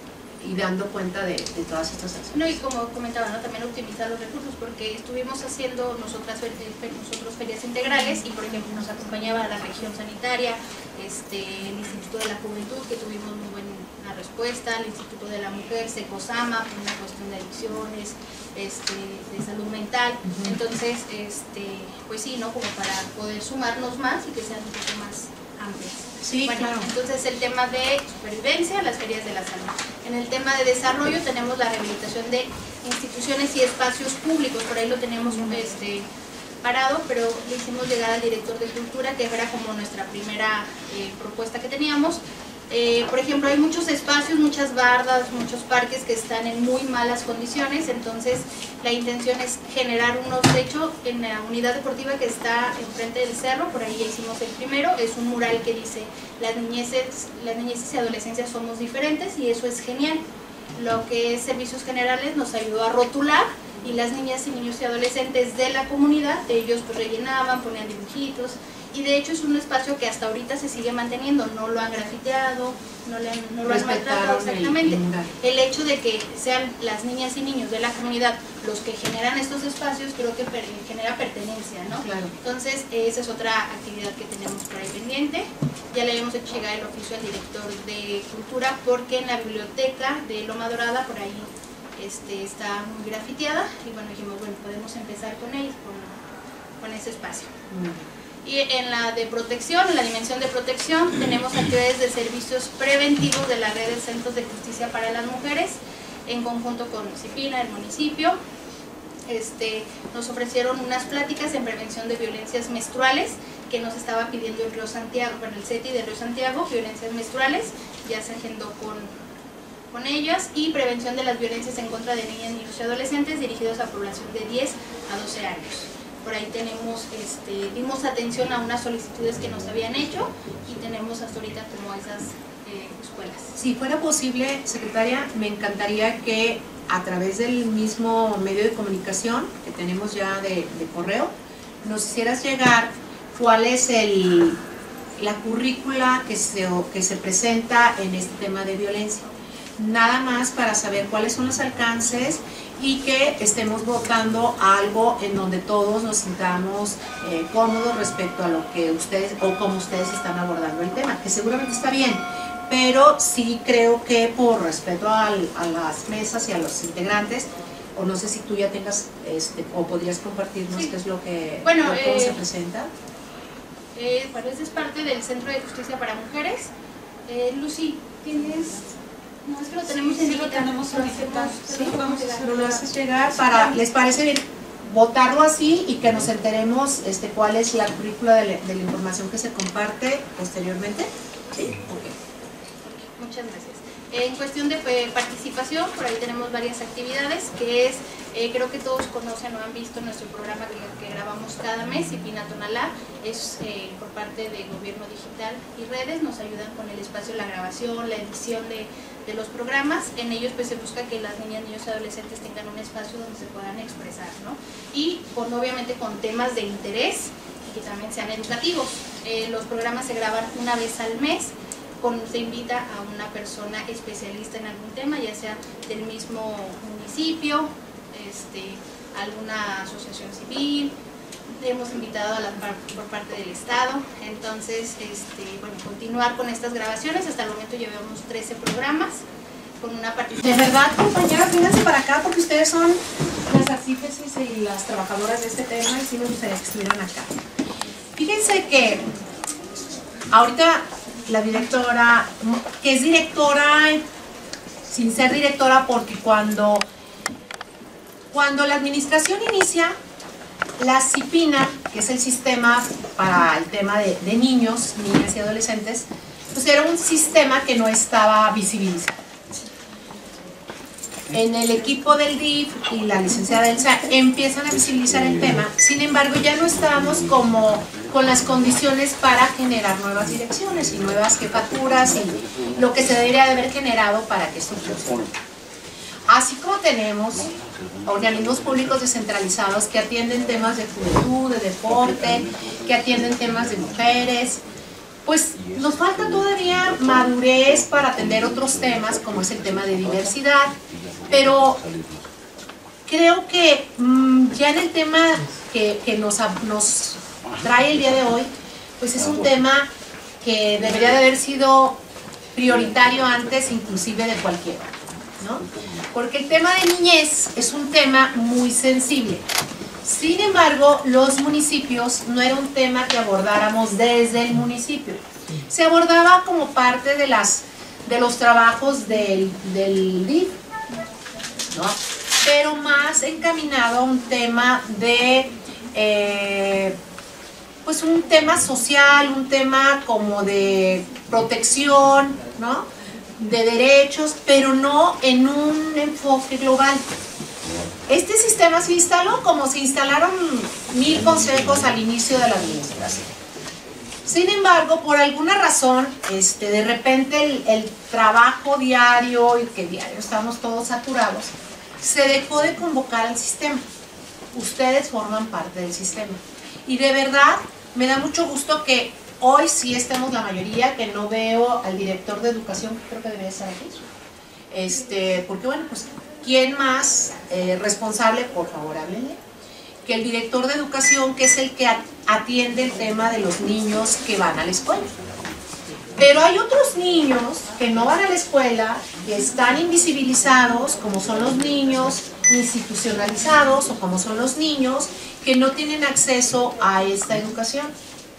y dando cuenta de, de todas estas acciones. No, y como comentaba, ¿no? También optimizar los recursos, porque estuvimos haciendo nosotras fe- fe- nosotros ferias integrales y, por ejemplo, nos acompañaba la región sanitaria, este, el Instituto de la Juventud, que tuvimos muy buena respuesta, el Instituto de la Mujer, SECOSAMA, por una cuestión de adicciones, este, de salud mental. Ujú. Entonces, este, pues sí, ¿no? Como para poder sumarnos más y que sean un poco más amplias. Sí, Bueno, claro. entonces el tema de supervivencia, las ferias de la salud. En el tema de desarrollo tenemos la rehabilitación de instituciones y espacios públicos, por ahí lo tenemos este, parado, pero le hicimos llegar al director de cultura, que era como nuestra primera eh, propuesta que teníamos. Eh, por ejemplo, hay muchos espacios, muchas bardas, muchos parques que están en muy malas condiciones, entonces la intención es generar unos, de hecho, en la unidad deportiva que está enfrente del cerro, por ahí ya hicimos el primero, es un mural que dice las niñeces, las niñeces y adolescencias somos diferentes, y eso es genial. Lo que es servicios generales nos ayudó a rotular, y las niñas y niños y adolescentes de la comunidad, ellos pues rellenaban, ponían dibujitos, y de hecho es un espacio que hasta ahorita se sigue manteniendo, no lo han grafiteado, no, le han, no lo han maltratado Respetaron el- exactamente. el mural. El hecho de que sean las niñas y niños de la comunidad los que generan estos espacios, creo que per- genera pertenencia, ¿no? Claro. Entonces, esa es otra actividad que tenemos por ahí pendiente. Ya le habíamos hecho llegar el oficio al director de Cultura, porque en la biblioteca de Loma Dorada, por ahí este, está muy grafiteada, y bueno, dijimos, bueno, podemos empezar con él, con, con ese espacio. Mm. Y en la de protección, en la dimensión de protección, tenemos actividades de servicios preventivos de la red de centros de justicia para las mujeres, en conjunto con CIPINA, el municipio. Este, nos ofrecieron unas pláticas en prevención de violencias menstruales que nos estaba pidiendo el Río Santiago, bueno, el CETI del Río Santiago, violencias menstruales, ya se agendó con, con ellas, y prevención de las violencias en contra de niñas, niños y adolescentes dirigidos a población de diez a doce años. Por ahí tenemos, este, dimos atención a unas solicitudes que nos habían hecho, y tenemos hasta ahorita como esas eh, escuelas. Si fuera posible, secretaria, me encantaría que a través del mismo medio de comunicación que tenemos ya de, de correo, nos hicieras llegar cuál es el, la currícula que se, que se presenta en este tema de violencia. Nada más para saber cuáles son los alcances y que estemos votando algo en donde todos nos sintamos eh, cómodos respecto a lo que ustedes o como ustedes están abordando el tema, que seguramente está bien, pero sí creo que por respeto al, a las mesas y a los integrantes, o no sé si tú ya tengas este, o podrías compartirnos Sí. qué es lo que, Bueno, lo que eh, se presenta. Eh, bueno, esta es parte del Centro de Justicia para Mujeres. Eh, Lucy, ¿tienes...? No, es que lo tenemos Sí, en sí, lo digital. tenemos en digital. Sí, Sí, vamos a vamos a Pero lo haces llegar para, ¿les parece bien votarlo así y que nos enteremos este, cuál es la currícula de la, de la información que se comparte posteriormente? Sí. Ok. Muchas gracias. En cuestión de eh, participación, por ahí tenemos varias actividades, que es, eh, creo que todos conocen o han visto nuestro programa que, que grabamos cada mes, Cipina Tonalá, es eh, por parte del Gobierno Digital y Redes, nos ayudan con el espacio, la grabación, la edición de, de los programas. En ellos pues se busca que las niñas, niños y adolescentes tengan un espacio donde se puedan expresar, ¿no? Y con, obviamente con temas de interés y que también sean educativos. Eh, los programas se graban una vez al mes. Con, se invita a una persona especialista en algún tema, ya sea del mismo municipio, este, alguna asociación civil, hemos invitado a la, por parte del Estado. Entonces, este, bueno, continuar con estas grabaciones. Hasta el momento llevamos trece programas con una participación. De verdad, compañeras, vénganse para acá porque ustedes son las artífices y las trabajadoras de este tema y sí me gustaría que estuvieran acá. Fíjense que ahorita la directora, que es directora sin ser directora, porque cuando, cuando la administración inicia la Cipina, que es el sistema para el tema de, de niños, niñas y adolescentes, pues era un sistema que no estaba visibilizado. En el equipo del D I F y la licenciada Elsa empiezan a visibilizar el tema, sin embargo ya no estábamos como con las condiciones para generar nuevas direcciones y nuevas jefaturas y lo que se debería de haber generado para que esto funcione. Así como tenemos organismos públicos descentralizados que atienden temas de juventud, de deporte, que atienden temas de mujeres, pues nos falta todavía madurez para atender otros temas como es el tema de diversidad, pero creo que mmm, ya en el tema que, que nos, nos trae el día de hoy, pues es un tema que debería de haber sido prioritario antes inclusive de cualquiera, ¿no? Porque el tema de niñez es un tema muy sensible. Sin embargo, los municipios no era un tema que abordáramos desde el municipio. Se abordaba como parte de, las, de los trabajos del, del D I F, ¿no? Pero más encaminado a un tema de, eh, pues un tema social, un tema como de protección, ¿no? De derechos, pero no en un enfoque global. Este sistema se instaló como se instalaron mil consejos al inicio de la administración. Sin embargo, por alguna razón, este, de repente el, el trabajo diario, y que diario estamos todos saturados, se dejó de convocar al sistema. Ustedes forman parte del sistema. Y de verdad, me da mucho gusto que hoy sí estemos la mayoría, que no veo al director de educación, que creo que debería estar aquí. Este, porque bueno, pues ¿quién más eh, responsable? Por favor, háblenle. Que el director de educación, que es el que atiende el tema de los niños que van a la escuela. Pero hay otros niños que no van a la escuela, que están invisibilizados, como son los niños institucionalizados o como son los niños que no tienen acceso a esta educación.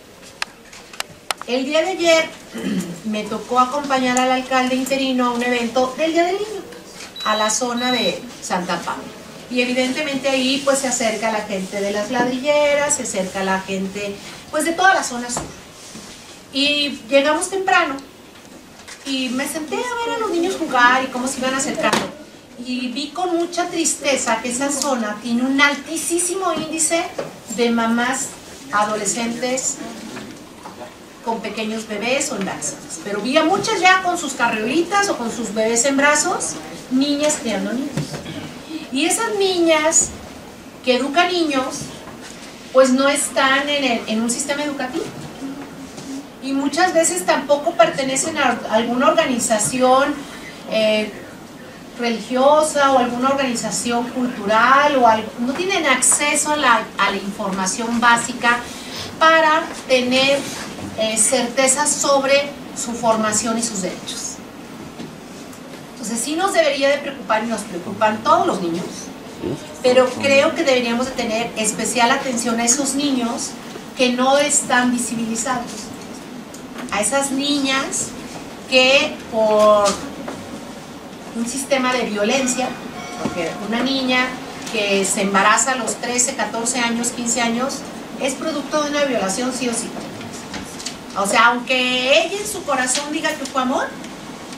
El día de ayer me tocó acompañar al alcalde interino a un evento del Día del Niño, a la zona de Santa Paula. Y evidentemente ahí pues se acerca la gente de las ladrilleras, se acerca la gente pues de toda la zona sur. Y llegamos temprano y me senté a ver a los niños jugar y cómo se iban acercando. Y vi con mucha tristeza que esa zona tiene un altísimo índice de mamás adolescentes con pequeños bebés o embarazadas. Pero vi a muchas ya con sus carreritas o con sus bebés en brazos, niñas criando niños. Y esas niñas que educan niños, pues no están en, el, en un sistema educativo. Y muchas veces tampoco pertenecen a alguna organización eh, religiosa o alguna organización cultural, o algo, no tienen acceso a la, a la información básica para tener eh, certeza sobre su formación y sus derechos. Entonces sí nos debería de preocupar y nos preocupan todos los niños, pero creo que deberíamos de tener especial atención a esos niños que no están visibilizados, a esas niñas que por un sistema de violencia, porque una niña que se embaraza a los trece, catorce años, quince años, es producto de una violación sí o sí. O sea, aunque ella en su corazón diga que fue amor,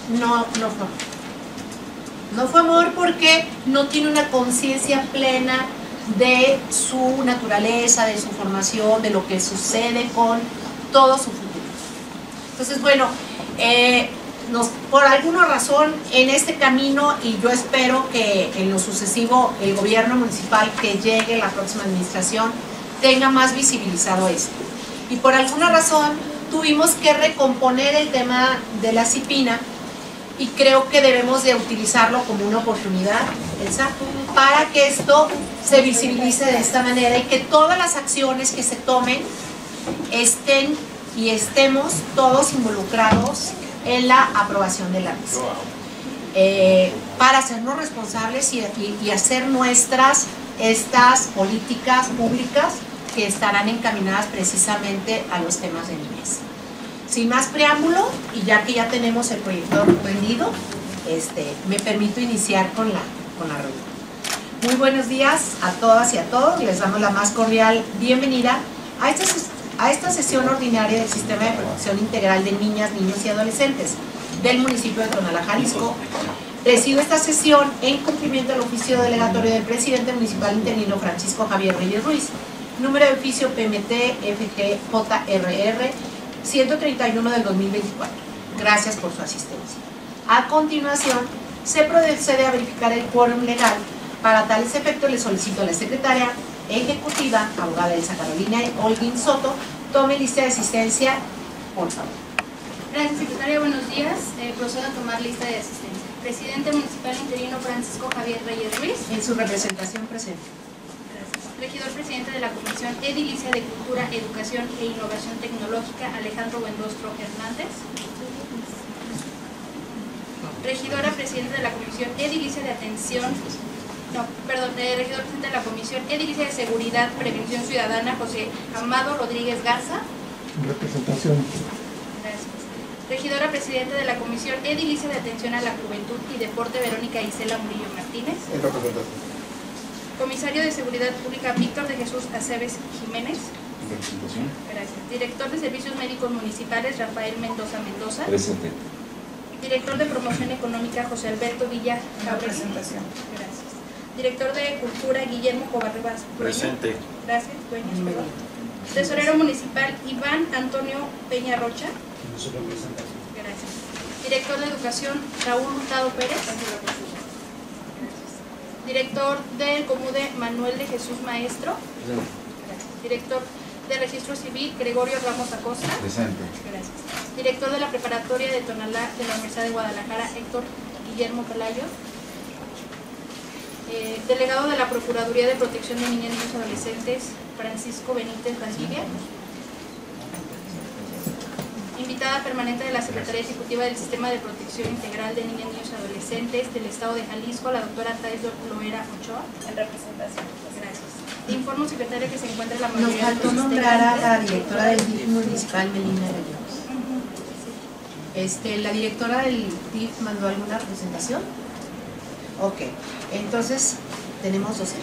no, no fue amor. No fue amor porque no tiene una conciencia plena de su naturaleza, de su formación, de lo que sucede con todo su futuro. Entonces, bueno, eh, nos, por alguna razón en este camino, y yo espero que en lo sucesivo el gobierno municipal que llegue, la próxima administración, tenga más visibilizado esto. Y por alguna razón tuvimos que recomponer el tema de la CIPINA, y creo que debemos de utilizarlo como una oportunidad, Elsa, para que esto se visibilice de esta manera y que todas las acciones que se tomen estén y estemos todos involucrados en la aprobación de la misma. Eh, para hacernos responsables y, y, y hacer nuestras estas políticas públicas que estarán encaminadas precisamente a los temas de niñez. Sin más preámbulo, y ya que ya tenemos el proyector prendido, este, me permito iniciar con la, con la reunión. Muy buenos días a todas y a todos, les damos la más cordial bienvenida a esta, a esta sesión ordinaria del Sistema de Protección Integral de Niñas, Niños y Adolescentes del municipio de Tonalá, Jalisco. Presido esta sesión en cumplimiento del oficio delegatorio del presidente municipal interino Francisco Javier Reyes Ruiz, número de oficio P M T F G J R R ciento treinta y uno del dos mil veinticuatro. Gracias por su asistencia. A continuación, se procede a verificar el quórum legal. Para tales efectos, le solicito a la secretaria ejecutiva, abogada Elsa Carolina Holguín Soto, tome lista de asistencia, por favor. Gracias, secretaria. Buenos días. Eh, procedo a tomar lista de asistencia. Presidente municipal interino Francisco Javier Reyes Ruiz. En su representación presente. Regidor presidente de la Comisión Edilicia de Cultura, Educación e Innovación Tecnológica, Alejandro Buendostro Hernández. Regidora presidente de la Comisión Edilicia de Atención, no, perdón, eh, regidor presidente de la Comisión Edilicia de Seguridad, Prevención Ciudadana, José Amado Rodríguez Garza. Representación. Gracias. Regidora presidente de la Comisión Edilicia de Atención a la Juventud y Deporte, Verónica Isela Murillo Martínez. En representación. Comisario de Seguridad Pública, Víctor de Jesús Aceves Jiménez. Representación. Gracias. Director de Servicios Médicos Municipales, Rafael Mendoza Mendoza. Presente. Director de Promoción Económica, José Alberto Villa Jauregui. Representación. Gracias. Director de Cultura, Guillermo Covarrubias. Presente. Gracias. Dueñas, perdón. Tesorero Municipal, Iván Antonio Peña Rocha. En su representación. Gracias. Director de Educación, Raúl Hurtado Pérez. Gracias. Director del Comude, Manuel de Jesús Maestro. Gracias. Director de Registro Civil, Gregorio Ramos Acosta. Presente. Gracias. Director de la Preparatoria de Tonalá de la Universidad de Guadalajara, Héctor Guillermo Pelayo. Eh, delegado de la Procuraduría de Protección de Niñas, Niños y Adolescentes, Francisco Benítez Valdivia. Invitada permanente de la Secretaría Ejecutiva del Sistema de Protección Integral de Niñas, Niños y Adolescentes del Estado de Jalisco, la doctora Thais Loera Ochoa. En representación. Gracias. Informo, secretaria, que se encuentra la mayoría. Nos faltó nombrar a la directora del D I F municipal, Melina Gallegos. Uh-huh. Este, ¿la directora del D I F mandó alguna presentación? Ok, entonces tenemos dos.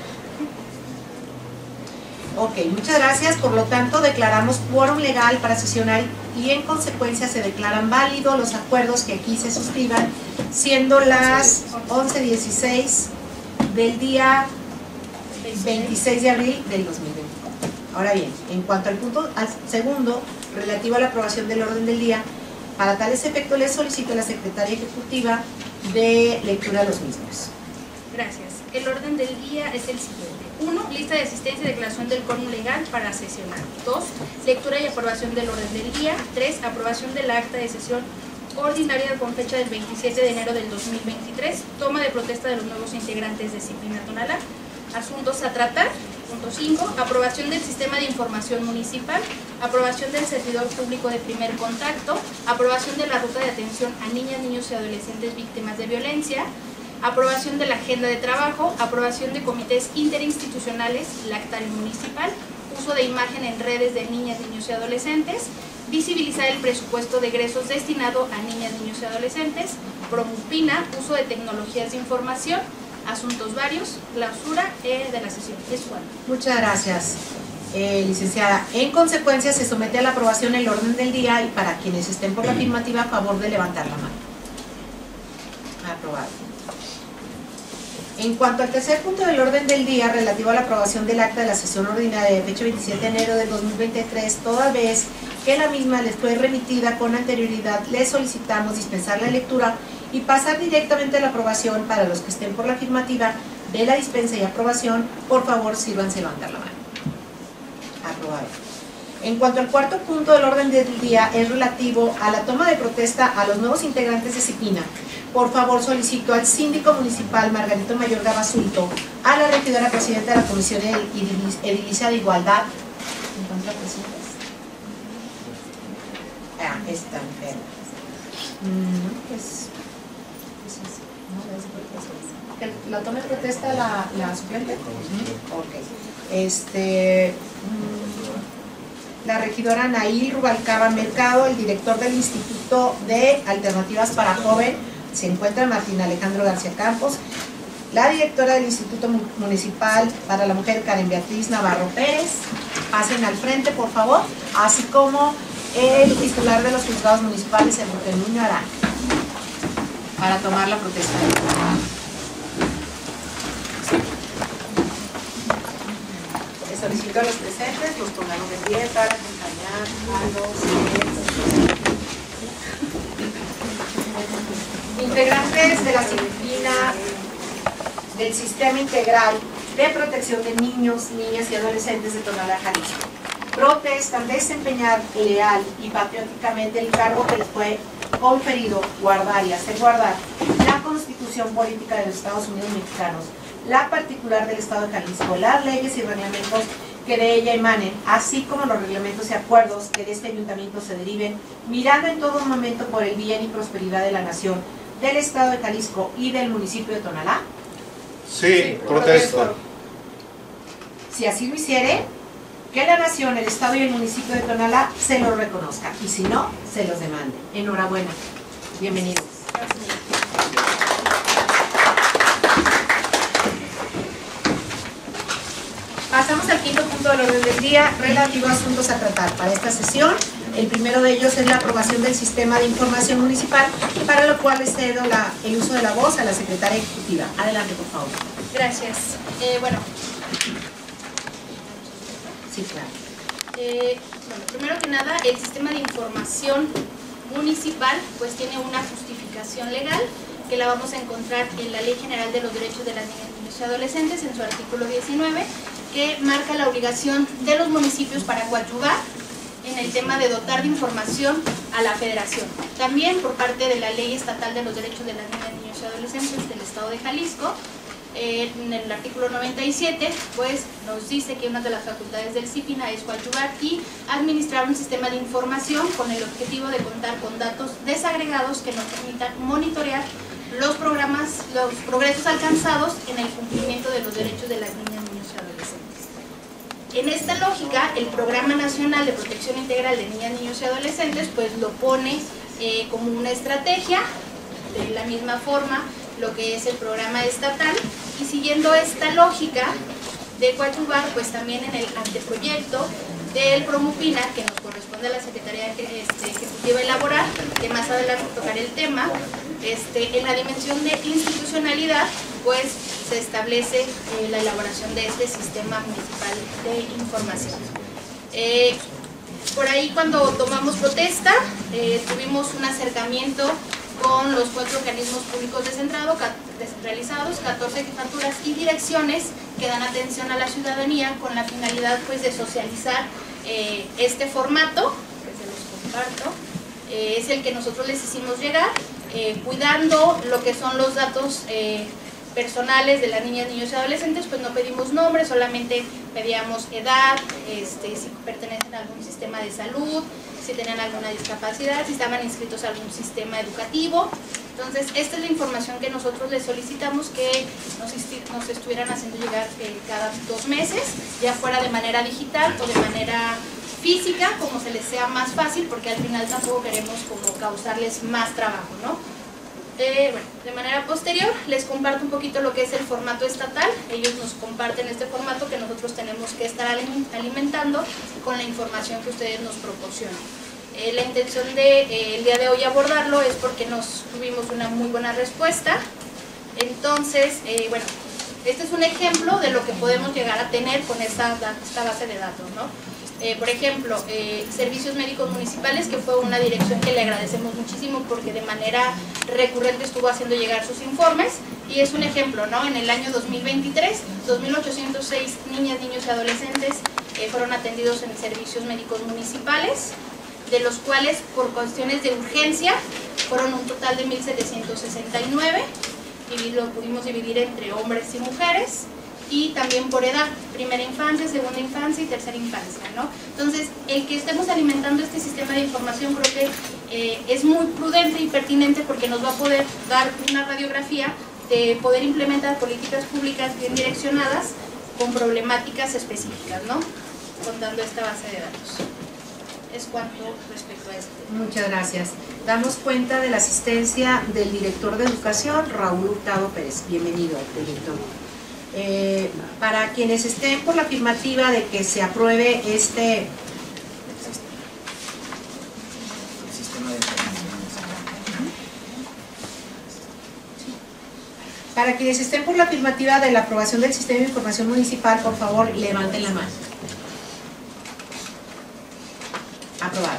Ok, muchas gracias. Por lo tanto, declaramos quórum legal para sesionar y en consecuencia se declaran válidos los acuerdos que aquí se suscriban, siendo las once dieciséis del día veintiséis de abril del dos mil veinticuatro. Ahora bien, en cuanto al punto al segundo, relativo a la aprobación del orden del día, para tales efectos les solicito a la Secretaria Ejecutiva de lectura de los mismos. Gracias. El orden del día es el siguiente. uno. Lista de asistencia y declaración del quórum legal para sesionar. dos. Lectura y aprobación del orden del día. tres. Aprobación del acta de sesión ordinaria con fecha del veintisiete de enero del dos mil veintitrés. Toma de protesta de los nuevos integrantes de CIPINA Tonalá. Asuntos a tratar. Punto cinco. Aprobación del sistema de información municipal. Aprobación del servidor público de primer contacto. Aprobación de la ruta de atención a niñas, niños y adolescentes víctimas de violencia. Aprobación de la agenda de trabajo, aprobación de comités interinstitucionales, lactario municipal, uso de imagen en redes de niñas, niños y adolescentes, visibilizar el presupuesto de egresos destinado a niñas, niños y adolescentes, Promupina, uso de tecnologías de información, asuntos varios, clausura eh, de la sesión. Es Juan. Muchas gracias, eh, licenciada. En consecuencia, se somete a la aprobación el orden del día y para quienes estén por la afirmativa, a favor de levantar la mano. Aprobado. En cuanto al tercer punto del orden del día, relativo a la aprobación del acta de la sesión ordinaria de fecha veintisiete de enero de dos mil veintitrés, toda vez que la misma les fue remitida con anterioridad, les solicitamos dispensar la lectura y pasar directamente a la aprobación. Para los que estén por la afirmativa de la dispensa y aprobación, por favor sírvanse levantar la mano. Aprobado. En cuanto al cuarto punto del orden del día, es relativo a la toma de protesta a los nuevos integrantes de CIPINA. Por favor, solicito al síndico municipal Margarito Mayorga Basulto, a la regidora presidenta de la Comisión Edilicia de Igualdad. ¿Encuentra presidentes? Ah, está enferma. Mm, pues, pues así, no, es que la toma de protesta la, la suplente. Uh-huh. Ok. Este. Mm, la regidora Nail Rubalcaba Mercado, el director del Instituto de Alternativas para Joven, se encuentra Martín Alejandro García Campos, la directora del Instituto Municipal para la Mujer, Karen Beatriz Navarro Pérez, pasen al frente por favor, así como el titular de los juzgados municipales, Enrique Nuño Arán, para tomar la protesta. Les solicito a los presentes, los pongamos de pie para acompañar a los integrantes de la CIPINA del Sistema Integral de Protección de Niños, Niñas y Adolescentes de Tonalá, Jalisco. Protestan desempeñar leal y patrióticamente el cargo que les fue conferido, guardar y hacer guardar la Constitución Política de los Estados Unidos Mexicanos, la particular del Estado de Jalisco, las leyes y reglamentos que de ella emanen, así como los reglamentos y acuerdos que de este ayuntamiento se deriven, mirando en todo momento por el bien y prosperidad de la nación, del Estado de Jalisco y del municipio de Tonalá. Sí, sí, protesto. Si así lo hiciere, que la nación, el Estado y el municipio de Tonalá se los reconozca, y si no, se los demande. Enhorabuena. Bienvenidos. Pasamos al quinto punto del orden del día, relativo a asuntos a tratar para esta sesión. El primero de ellos es la aprobación del sistema de información municipal, para lo cual le cedo la, el uso de la voz a la secretaria ejecutiva. Adelante, por favor. Gracias. Eh, bueno. Sí, claro. Eh, bueno, primero que nada, el sistema de información municipal pues tiene una justificación legal que la vamos a encontrar en la Ley General de los Derechos de las Niñas, Niños y Adolescentes, en su artículo diecinueve, que marca la obligación de los municipios para coadyuvar en el tema de dotar de información a la Federación. También por parte de la Ley Estatal de los Derechos de las Niñas, Niños y Adolescentes del Estado de Jalisco, eh, en el artículo noventa y siete, pues nos dice que una de las facultades del CIPINA es coadyuvar y administrar un sistema de información con el objetivo de contar con datos desagregados que nos permitan monitorear los programas, los progresos alcanzados en el cumplimiento de los derechos de las niñas, niños y adolescentes. En esta lógica, el Programa Nacional de Protección Integral de Niñas, Niños y Adolescentes pues lo pone eh, como una estrategia, de la misma forma lo que es el programa estatal, y siguiendo esta lógica de coadyuvar, pues también en el anteproyecto del Promupina, que nos corresponde a la Secretaría este, Ejecutiva elaborar, que más adelante tocaré el tema, este, en la dimensión de institucionalidad, pues se establece eh, la elaboración de este sistema municipal de información. Eh, por ahí cuando tomamos protesta, eh, tuvimos un acercamiento con los cuatro organismos públicos descentralizados, catorce jefaturas y direcciones que dan atención a la ciudadanía con la finalidad pues de socializar eh, este formato, que se los comparto, eh, es el que nosotros les hicimos llegar, eh, cuidando lo que son los datos eh, personales de las niñas, niños y adolescentes, pues no pedimos nombres, solamente pedíamos edad, este, si pertenecen a algún sistema de salud, si tenían alguna discapacidad, si estaban inscritos a algún sistema educativo. Entonces, esta es la información que nosotros les solicitamos que nos, nos estuvieran haciendo llegar eh, cada dos meses, ya fuera de manera digital o de manera física, como se les sea más fácil, porque al final tampoco queremos como causarles más trabajo, ¿no? Eh, bueno, de manera posterior les comparto un poquito lo que es el formato estatal. Ellos nos comparten este formato que nosotros tenemos que estar alimentando con la información que ustedes nos proporcionan. Eh, la intención de eh, el día de hoy abordarlo es porque nos tuvimos una muy buena respuesta. Entonces, eh, bueno, este es un ejemplo de lo que podemos llegar a tener con esta, esta base de datos, ¿no? Eh, por ejemplo, eh, Servicios Médicos Municipales, que fue una dirección que le agradecemos muchísimo porque de manera recurrente estuvo haciendo llegar sus informes, y es un ejemplo, ¿no? En el año dos mil veintitrés, dos mil ochocientos seis niñas, niños y adolescentes eh, fueron atendidos en Servicios Médicos Municipales, de los cuales por cuestiones de urgencia fueron un total de mil setecientos sesenta y nueve, y lo pudimos dividir entre hombres y mujeres, y también por edad, primera infancia, segunda infancia y tercera infancia, ¿no? Entonces, el que estemos alimentando este sistema de información creo que eh, es muy prudente y pertinente porque nos va a poder dar una radiografía de poder implementar políticas públicas bien direccionadas con problemáticas específicas, ¿no? Contando esta base de datos. Es cuanto respecto a esto. Muchas gracias. Damos cuenta de la asistencia del director de Educación, Raúl Hurtado Pérez. Bienvenido, director. Eh, para quienes estén por la afirmativa de que se apruebe este para quienes estén por la afirmativa de la aprobación del sistema de información municipal, por favor levanten la mano. Aprobado.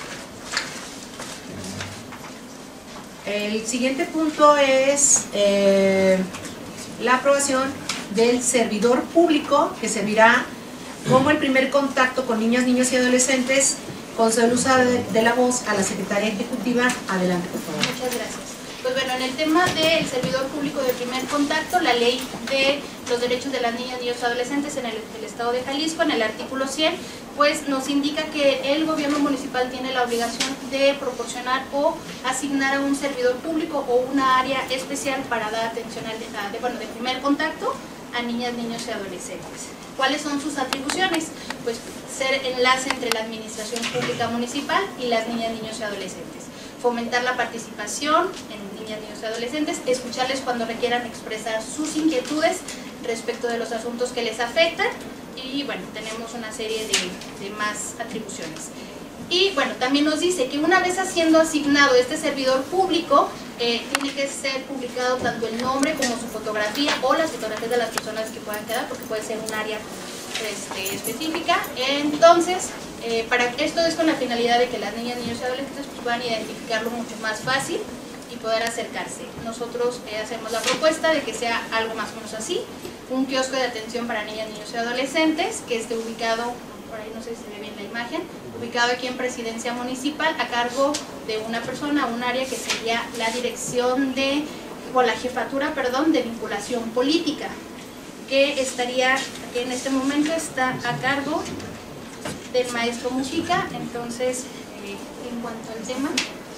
El siguiente punto es eh, la aprobación del servidor público, que servirá como el primer contacto con niñas, niños y adolescentes. Concedo el uso de, de la voz a la secretaria ejecutiva. Adelante, por favor. Muchas gracias. Pues bueno, en el tema del servidor público de primer contacto, la ley de los derechos de las niñas, niños y adolescentes en el, el estado de Jalisco, en el artículo cien, pues nos indica que el gobierno municipal tiene la obligación de proporcionar o asignar a un servidor público o una área especial para dar atención al de, de, bueno, de primer contacto a niñas, niños y adolescentes. ¿Cuáles son sus atribuciones? Pues ser enlace entre la administración pública municipal y las niñas, niños y adolescentes. Fomentar la participación en niñas, niños y adolescentes, escucharles cuando requieran expresar sus inquietudes respecto de los asuntos que les afectan, y bueno, tenemos una serie de, de más atribuciones. Y bueno, también nos dice que una vez siendo asignado este servidor público, eh, tiene que ser publicado tanto el nombre como su fotografía o las fotografías de las personas que puedan quedar, porque puede ser un área este, específica. Entonces, eh, para esto es con la finalidad de que las niñas, niños y adolescentes pues, puedan identificarlo mucho más fácil y poder acercarse. Nosotros eh, hacemos la propuesta de que sea algo más o menos así: un kiosco de atención para niñas, niños y adolescentes que esté ubicado, por ahí no sé si se ve bien la imagen, ubicado aquí en Presidencia Municipal, a cargo de una persona, un área que sería la dirección de, o la jefatura, perdón, de vinculación política, que estaría, que en este momento está a cargo del maestro Mujica. Entonces, eh, en cuanto al tema,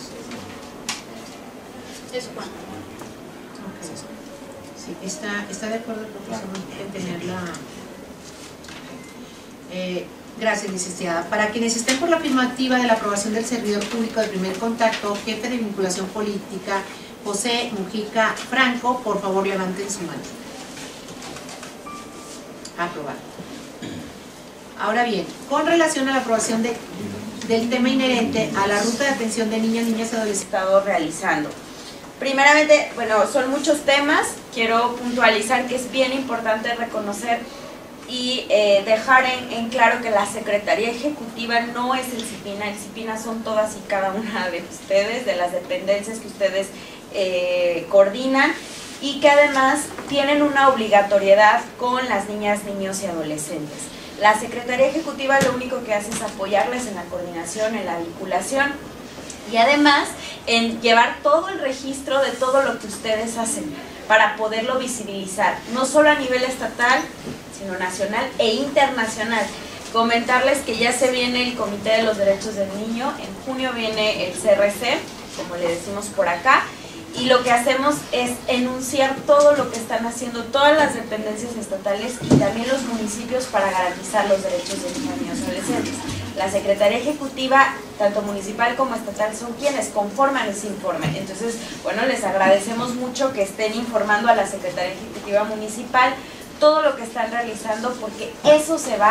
es cuanto. Sí, está, está de acuerdo el profesor en tenerla. Eh, gracias, licenciada. Para quienes estén por la afirmativa de la aprobación del servidor público de primer contacto, jefe de vinculación política, José Mujica Franco, por favor levanten su mano. Aprobado. Ahora bien, con relación a la aprobación de, del tema inherente a la ruta de atención de niñas, niñas y adolescentes, estado realizando. Primeramente, bueno, son muchos temas. Quiero puntualizar que es bien importante reconocer y eh, dejar en, en claro que la Secretaría Ejecutiva no es el CIPINA. El CIPINA son todas y cada una de ustedes, de las dependencias que ustedes eh, coordinan, y que además tienen una obligatoriedad con las niñas, niños y adolescentes. La Secretaría Ejecutiva lo único que hace es apoyarles en la coordinación, en la vinculación, y además en llevar todo el registro de todo lo que ustedes hacen para poderlo visibilizar, no solo a nivel estatal, sino nacional e internacional. Comentarles que ya se viene el Comité de los Derechos del Niño, en junio viene el C R C, como le decimos por acá, y lo que hacemos es enunciar todo lo que están haciendo todas las dependencias estatales y también los municipios para garantizar los derechos de niños, niños y adolescentes. La Secretaría Ejecutiva, tanto municipal como estatal, son quienes conforman ese informe. Entonces, bueno, les agradecemos mucho que estén informando a la Secretaría Ejecutiva Municipal todo lo que están realizando, porque eso se va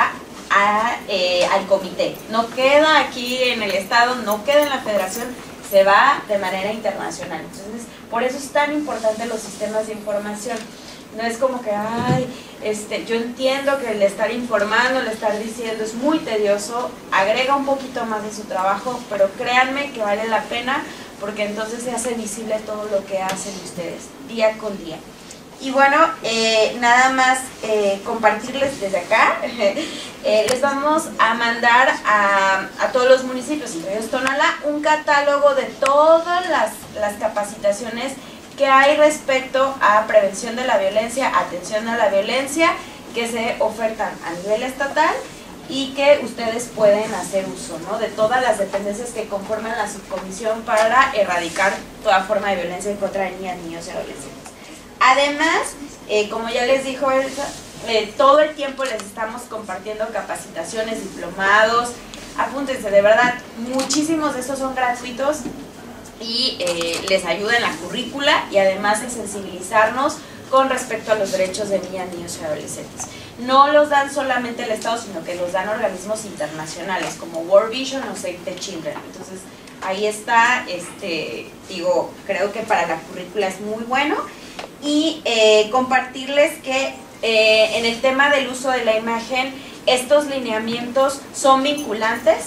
a, eh, al comité. No queda aquí en el estado, no queda en la federación, se va de manera internacional. Entonces, por eso es tan importante los sistemas de información. No es como que, ay, este, yo entiendo que el estar informando, el estar diciendo es muy tedioso, agrega un poquito más de su trabajo, pero créanme que vale la pena, porque entonces se hace visible todo lo que hacen ustedes día con día. Y bueno, eh, nada más eh, compartirles desde acá, eh, les vamos a mandar a, a todos los municipios, entre ellos Tonalá, un catálogo de todas las, las capacitaciones que hay respecto a prevención de la violencia, atención a la violencia, que se ofertan a nivel estatal y que ustedes pueden hacer uso, ¿no?, de todas las dependencias que conforman la subcomisión para erradicar toda forma de violencia en contra de niñas, niños y adolescentes. Además, eh, como ya les dijo Elsa, eh, todo el tiempo les estamos compartiendo capacitaciones, diplomados, apúntense, de verdad, muchísimos de estos son gratuitos y eh, les ayuda en la currícula y además de sensibilizarnos con respecto a los derechos de niñas, niños y adolescentes. No los dan solamente el Estado, sino que los dan organismos internacionales como World Vision o Save the Children. Entonces, ahí está, este, digo, creo que para la currícula es muy bueno. Y eh, compartirles que eh, en el tema del uso de la imagen, estos lineamientos son vinculantes.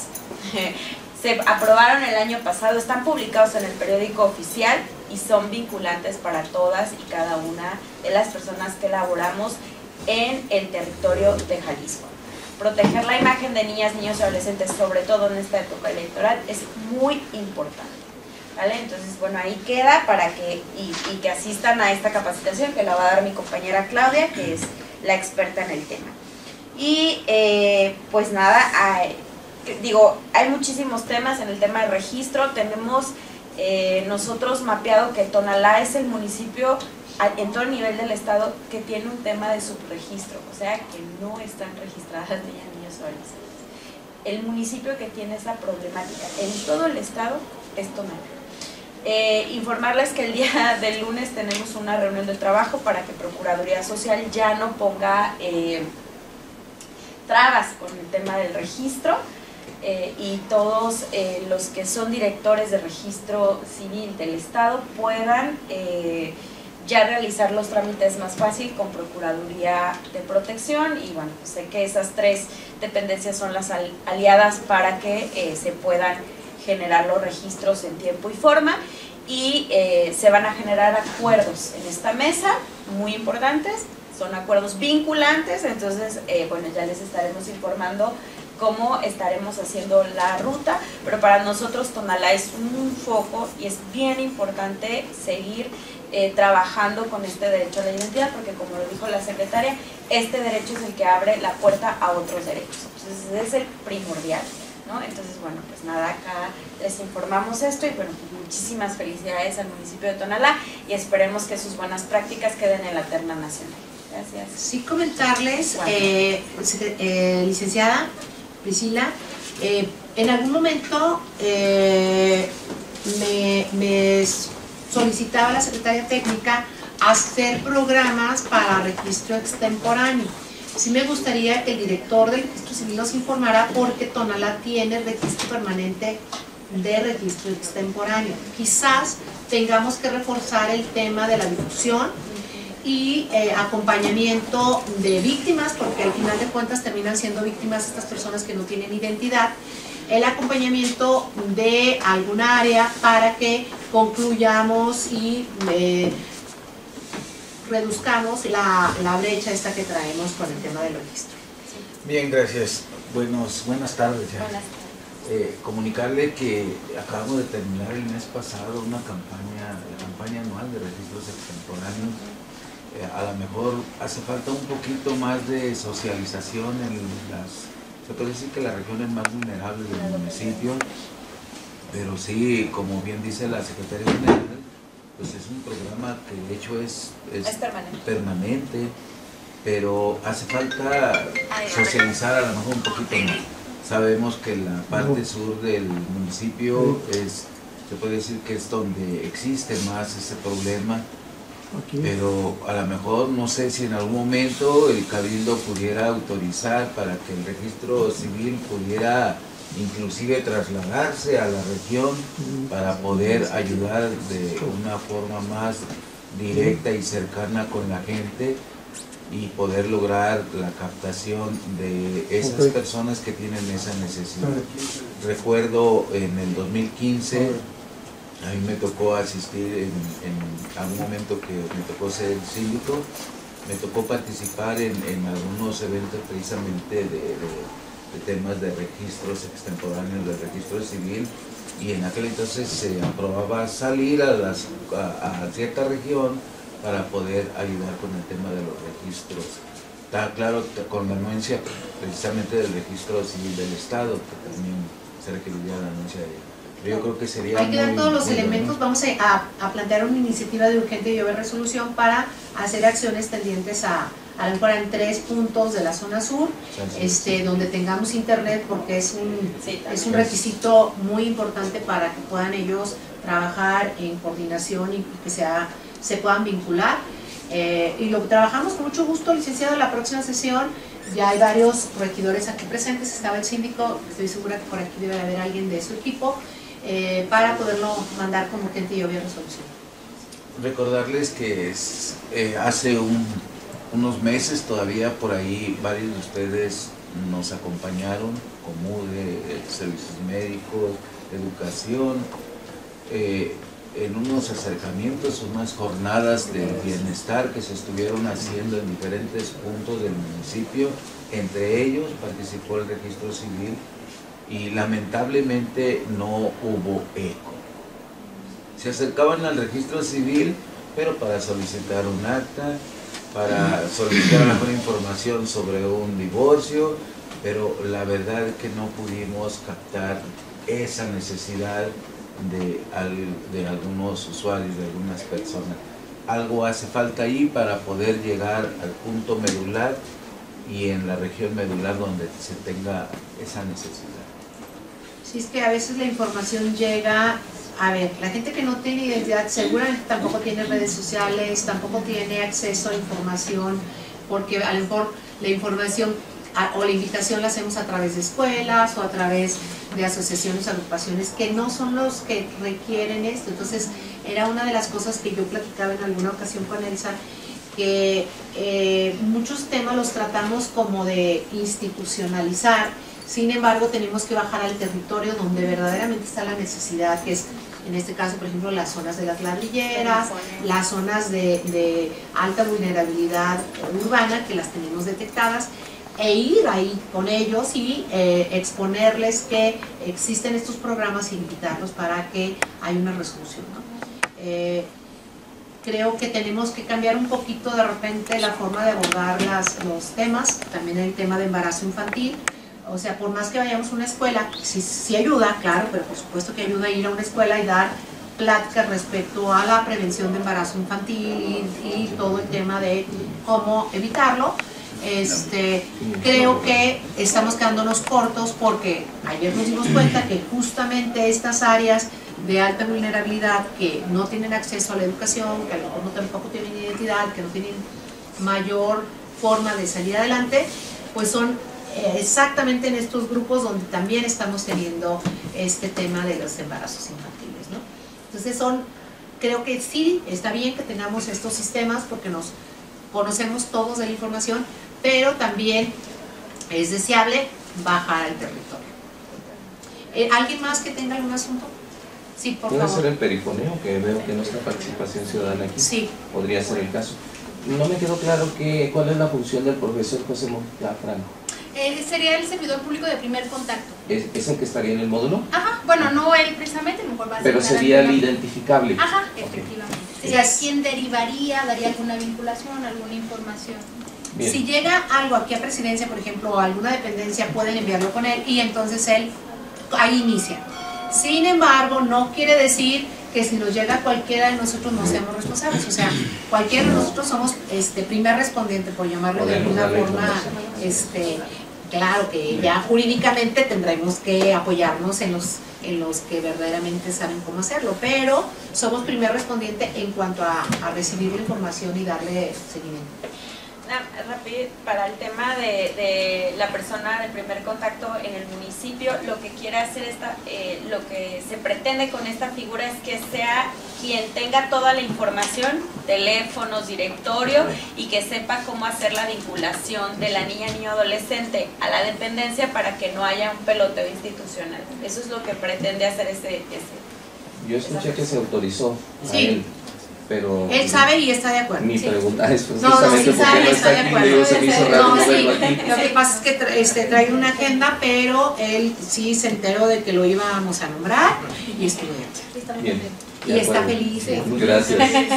Se aprobaron el año pasado, están publicados en el periódico oficial y son vinculantes para todas y cada una de las personas que laboramos en el territorio de Jalisco. Proteger la imagen de niñas, niños y adolescentes, sobre todo en esta época electoral, es muy importante, ¿vale? Entonces, bueno, ahí queda para que, y, y que asistan a esta capacitación que la va a dar mi compañera Claudia, que es la experta en el tema. Y eh, pues nada, hay, digo, hay muchísimos temas en el tema de registro. Tenemos eh, nosotros mapeado que Tonalá es el municipio en todo el nivel del estado que tiene un tema de subregistro, o sea que no están registradas niñas, niños o adolescentes. El municipio que tiene esa problemática en todo el estado es Tonalá. Eh, informarles que el día del lunes tenemos una reunión de trabajo para que Procuraduría Social ya no ponga eh, trabas con el tema del registro. Eh, y todos eh, los que son directores de registro civil del estado puedan eh, ya realizar los trámites más fácil con Procuraduría de Protección. Y bueno, pues sé que esas tres dependencias son las al aliadas para que eh, se puedan generar los registros en tiempo y forma, y eh, se van a generar acuerdos en esta mesa muy importantes, son acuerdos vinculantes. Entonces eh, bueno, ya les estaremos informando cómo estaremos haciendo la ruta, pero para nosotros Tonalá es un foco y es bien importante seguir eh, trabajando con este derecho a la identidad, porque como lo dijo la secretaria, este derecho es el que abre la puerta a otros derechos, entonces es el primordial, ¿no? Entonces, bueno, pues nada, acá les informamos esto y bueno, pues muchísimas felicidades al municipio de Tonalá y esperemos que sus buenas prácticas queden en la terna nacional. Gracias. Sí, comentarles, eh, eh, licenciada Priscila, eh, en algún momento eh, me, me solicitaba la secretaria técnica hacer programas para registro extemporáneo. Sí me gustaría que el director del registro civil nos informara, porque Tonalá tiene registro permanente de registro extemporáneo. Quizás tengamos que reforzar el tema de la difusión y eh, acompañamiento de víctimas, porque al final de cuentas terminan siendo víctimas estas personas que no tienen identidad, el acompañamiento de alguna área para que concluyamos y eh, reduzcamos la, la brecha esta que traemos con el tema del registro. Bien, gracias. Buenos, buenas tardes ya. Buenas tardes. Eh, comunicarle que acabamos de terminar el mes pasado una campaña, la campaña anual de registros extemporáneos. Eh, a lo mejor hace falta un poquito más de socialización en las, se puede decir que las regiones más vulnerables del municipio, pero sí, como bien dice la Secretaría General, pues es un programa que de hecho es, es, es permanente. permanente, pero hace falta socializar a lo mejor un poquito más. Sabemos que la parte sur del municipio es, se puede decir que es donde existe más ese problema, pero a lo mejor no sé si en algún momento el Cabildo pudiera autorizar para que el registro civil pudiera inclusive trasladarse a la región para poder ayudar de una forma más directa y cercana con la gente y poder lograr la captación de esas personas que tienen esa necesidad. Recuerdo en el dos mil quince, a mí me tocó asistir en, en algún momento que me tocó ser síndico, me tocó participar en, en algunos eventos precisamente de, de, de temas de registros extemporáneos, de registro civil, y en aquel entonces se aprobaba salir a, las, a, a cierta región para poder ayudar con el tema de los registros. Está claro que con la anuencia precisamente del registro civil del Estado, que también se requeriría la anuencia de... Yo creo que sería hay que dar muy, todos los muy elementos. bueno. Vamos a, a plantear una iniciativa de urgente y de resolución para hacer acciones tendientes a, a lo mejor en tres puntos de la zona sur, este, donde tengamos internet, porque es un, Sí, es un requisito muy importante para que puedan ellos trabajar en coordinación y que sea, se puedan vincular. Eh, y lo trabajamos con mucho gusto, licenciado. En la próxima sesión ya hay varios regidores aquí presentes, estaba el síndico, estoy segura que por aquí debe haber alguien de su equipo, eh, para poderlo mandar con urgente y obvia resolución. Recordarles que es, eh, hace un, unos meses todavía por ahí varios de ustedes nos acompañaron, como de servicios médicos, educación, eh, en unos acercamientos, unas jornadas de bienestar que se estuvieron haciendo en diferentes puntos del municipio. Entre ellos participó el registro civil y lamentablemente no hubo eco. Se acercaban al registro civil, pero para solicitar un acta, para solicitar alguna información sobre un divorcio, pero la verdad es que no pudimos captar esa necesidad de, de algunos usuarios, de algunas personas. Algo hace falta ahí para poder llegar al punto medular y en la región medular donde se tenga esa necesidad. Sí, es que a veces la información llega, a ver, la gente que no tiene identidad seguramente tampoco tiene redes sociales, tampoco tiene acceso a información, porque a lo mejor la información a, o la invitación la hacemos a través de escuelas o a través de asociaciones, agrupaciones que no son los que requieren esto. Entonces era una de las cosas que yo platicaba en alguna ocasión con Elsa, que eh, muchos temas los tratamos como de institucionalizar. Sin embargo, tenemos que bajar al territorio donde verdaderamente está la necesidad, que es, en este caso, por ejemplo, las zonas de las ladrilleras, las zonas de, de alta vulnerabilidad urbana, que las tenemos detectadas, e ir ahí con ellos y eh, exponerles que existen estos programas e invitarlos para que haya una resolución, ¿no? Eh, creo que tenemos que cambiar un poquito de repente la forma de abordar las, los temas, también el tema de embarazo infantil. O sea, por más que vayamos a una escuela, sí, sí ayuda, claro, pero por supuesto que ayuda a ir a una escuela y dar pláticas respecto a la prevención de embarazo infantil y, y todo el tema de cómo evitarlo. Este, creo que estamos quedándonos cortos porque ayer nos dimos cuenta que justamente estas áreas de alta vulnerabilidad que no tienen acceso a la educación, que a lo mejor no, tampoco tienen identidad, que no tienen mayor forma de salir adelante, pues son exactamente en estos grupos donde también estamos teniendo este tema de los embarazos infantiles, ¿no? Entonces son, creo que sí, está bien que tengamos estos sistemas porque nos conocemos todos de la información, pero también es deseable bajar al territorio. Eh, ¿Alguien más que tenga algún asunto? Sí, por ¿Puede favor. ser el perifoneo, que veo que no está participación ciudadana aquí? Sí. Podría ser el caso. No me quedó claro que, cuál es la función del profesor José Mojica Franco. Eh, sería el servidor público de primer contacto. ¿Es, ¿Es el que estaría en el módulo? Ajá, bueno, no él precisamente, a lo mejor va a ser. Pero sería el identificable. Ajá, efectivamente. Okay. Sería quien derivaría, daría alguna vinculación, alguna información. Bien. Si llega algo aquí a presidencia, por ejemplo, o alguna dependencia, pueden enviarlo con él y entonces él ahí inicia. Sin embargo, no quiere decir que si nos llega cualquiera de nosotros no seamos responsables. O sea, cualquiera de nosotros somos este primer respondiente, por llamarlo de Podemos alguna darle forma, información. este, Claro que ya jurídicamente tendremos que apoyarnos en los, en los que verdaderamente saben cómo hacerlo, pero somos primer respondiente en cuanto a, a recibir la información y darle seguimiento. Rápido, para el tema de, de la persona del primer contacto en el municipio, lo que quiere hacer esta, eh, lo que se pretende con esta figura es que sea quien tenga toda la información, teléfonos, directorio, y que sepa cómo hacer la vinculación de la niña, niño, adolescente a la dependencia para que no haya un peloteo institucional. Eso es lo que pretende hacer ese... ese Yo escuché que se autorizó a Sí. él. Pero Él sabe y está de acuerdo. mi sí. pregunta es No, no, justamente sí porque sabe, no está está de aquí, acuerdo. digo, se me hizo raro No, no sí. verlo aquí. Lo que pasa es que tra este, trae una agenda, pero él sí se enteró de que lo íbamos a nombrar y estuvo Bien. y De está acuerdo. feliz. Gracias.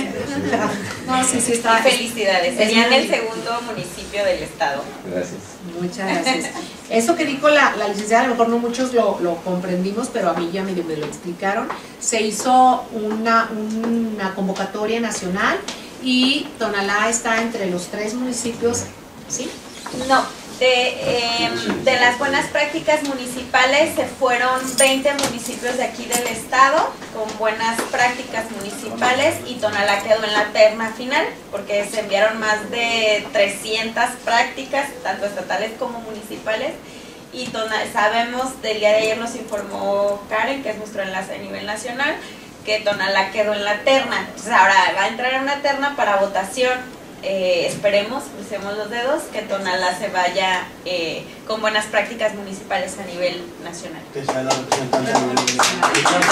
No, sí, sí está. Y felicidades, es serían muy- el segundo municipio del estado. Gracias. Muchas gracias. Eso que dijo la, la licenciada, a lo mejor no muchos lo, lo comprendimos, pero a mí ya medio me lo explicaron. Se hizo una, una convocatoria nacional y Tonalá está entre los tres municipios, ¿sí? No, de, eh, de las buenas prácticas municipales se fueron veinte municipios de aquí del estado con buenas prácticas municipales y Tonalá quedó en la terna final porque se enviaron más de trescientas prácticas, tanto estatales como municipales. Y Tonalá, sabemos, del día de ayer nos informó Karen, que es nuestro enlace a nivel nacional, que Tonalá quedó en la terna. Entonces ahora va a entrar en una terna para votación. Eh, esperemos, crucemos los dedos, que Tonalá se vaya eh, con buenas prácticas municipales a nivel nacional. Que sea la representante a nivel municipal.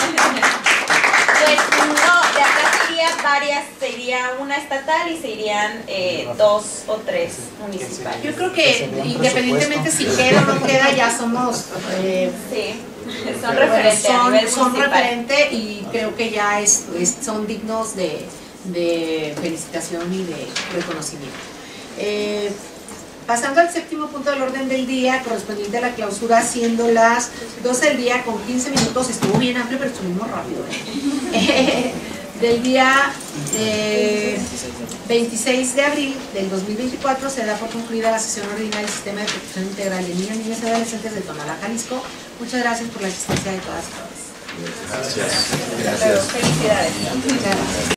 Pues no, de acá se irían varias, se iría una estatal y se irían eh, dos o tres municipales. Yo creo que independientemente si queda o no queda, ya somos... Eh, Sí, son referentes a son, nivel son municipal. referente y creo que ya es, es- son dignos de, de felicitación y de reconocimiento. Eh, pasando al séptimo punto del orden del día, correspondiente a la clausura, siendo las doce del día con quince minutos, estuvo bien amplio, pero estuvimos rápido. ¿eh? del día eh, veintiséis de abril del dos mil veinticuatro se da por concluida la sesión ordinaria del Sistema de Protección Integral de Niños, Niñas y Adolescentes de Tonalá, Jalisco. Muchas gracias por la asistencia de todas y todos. Gracias. Felicidades. Muchas gracias.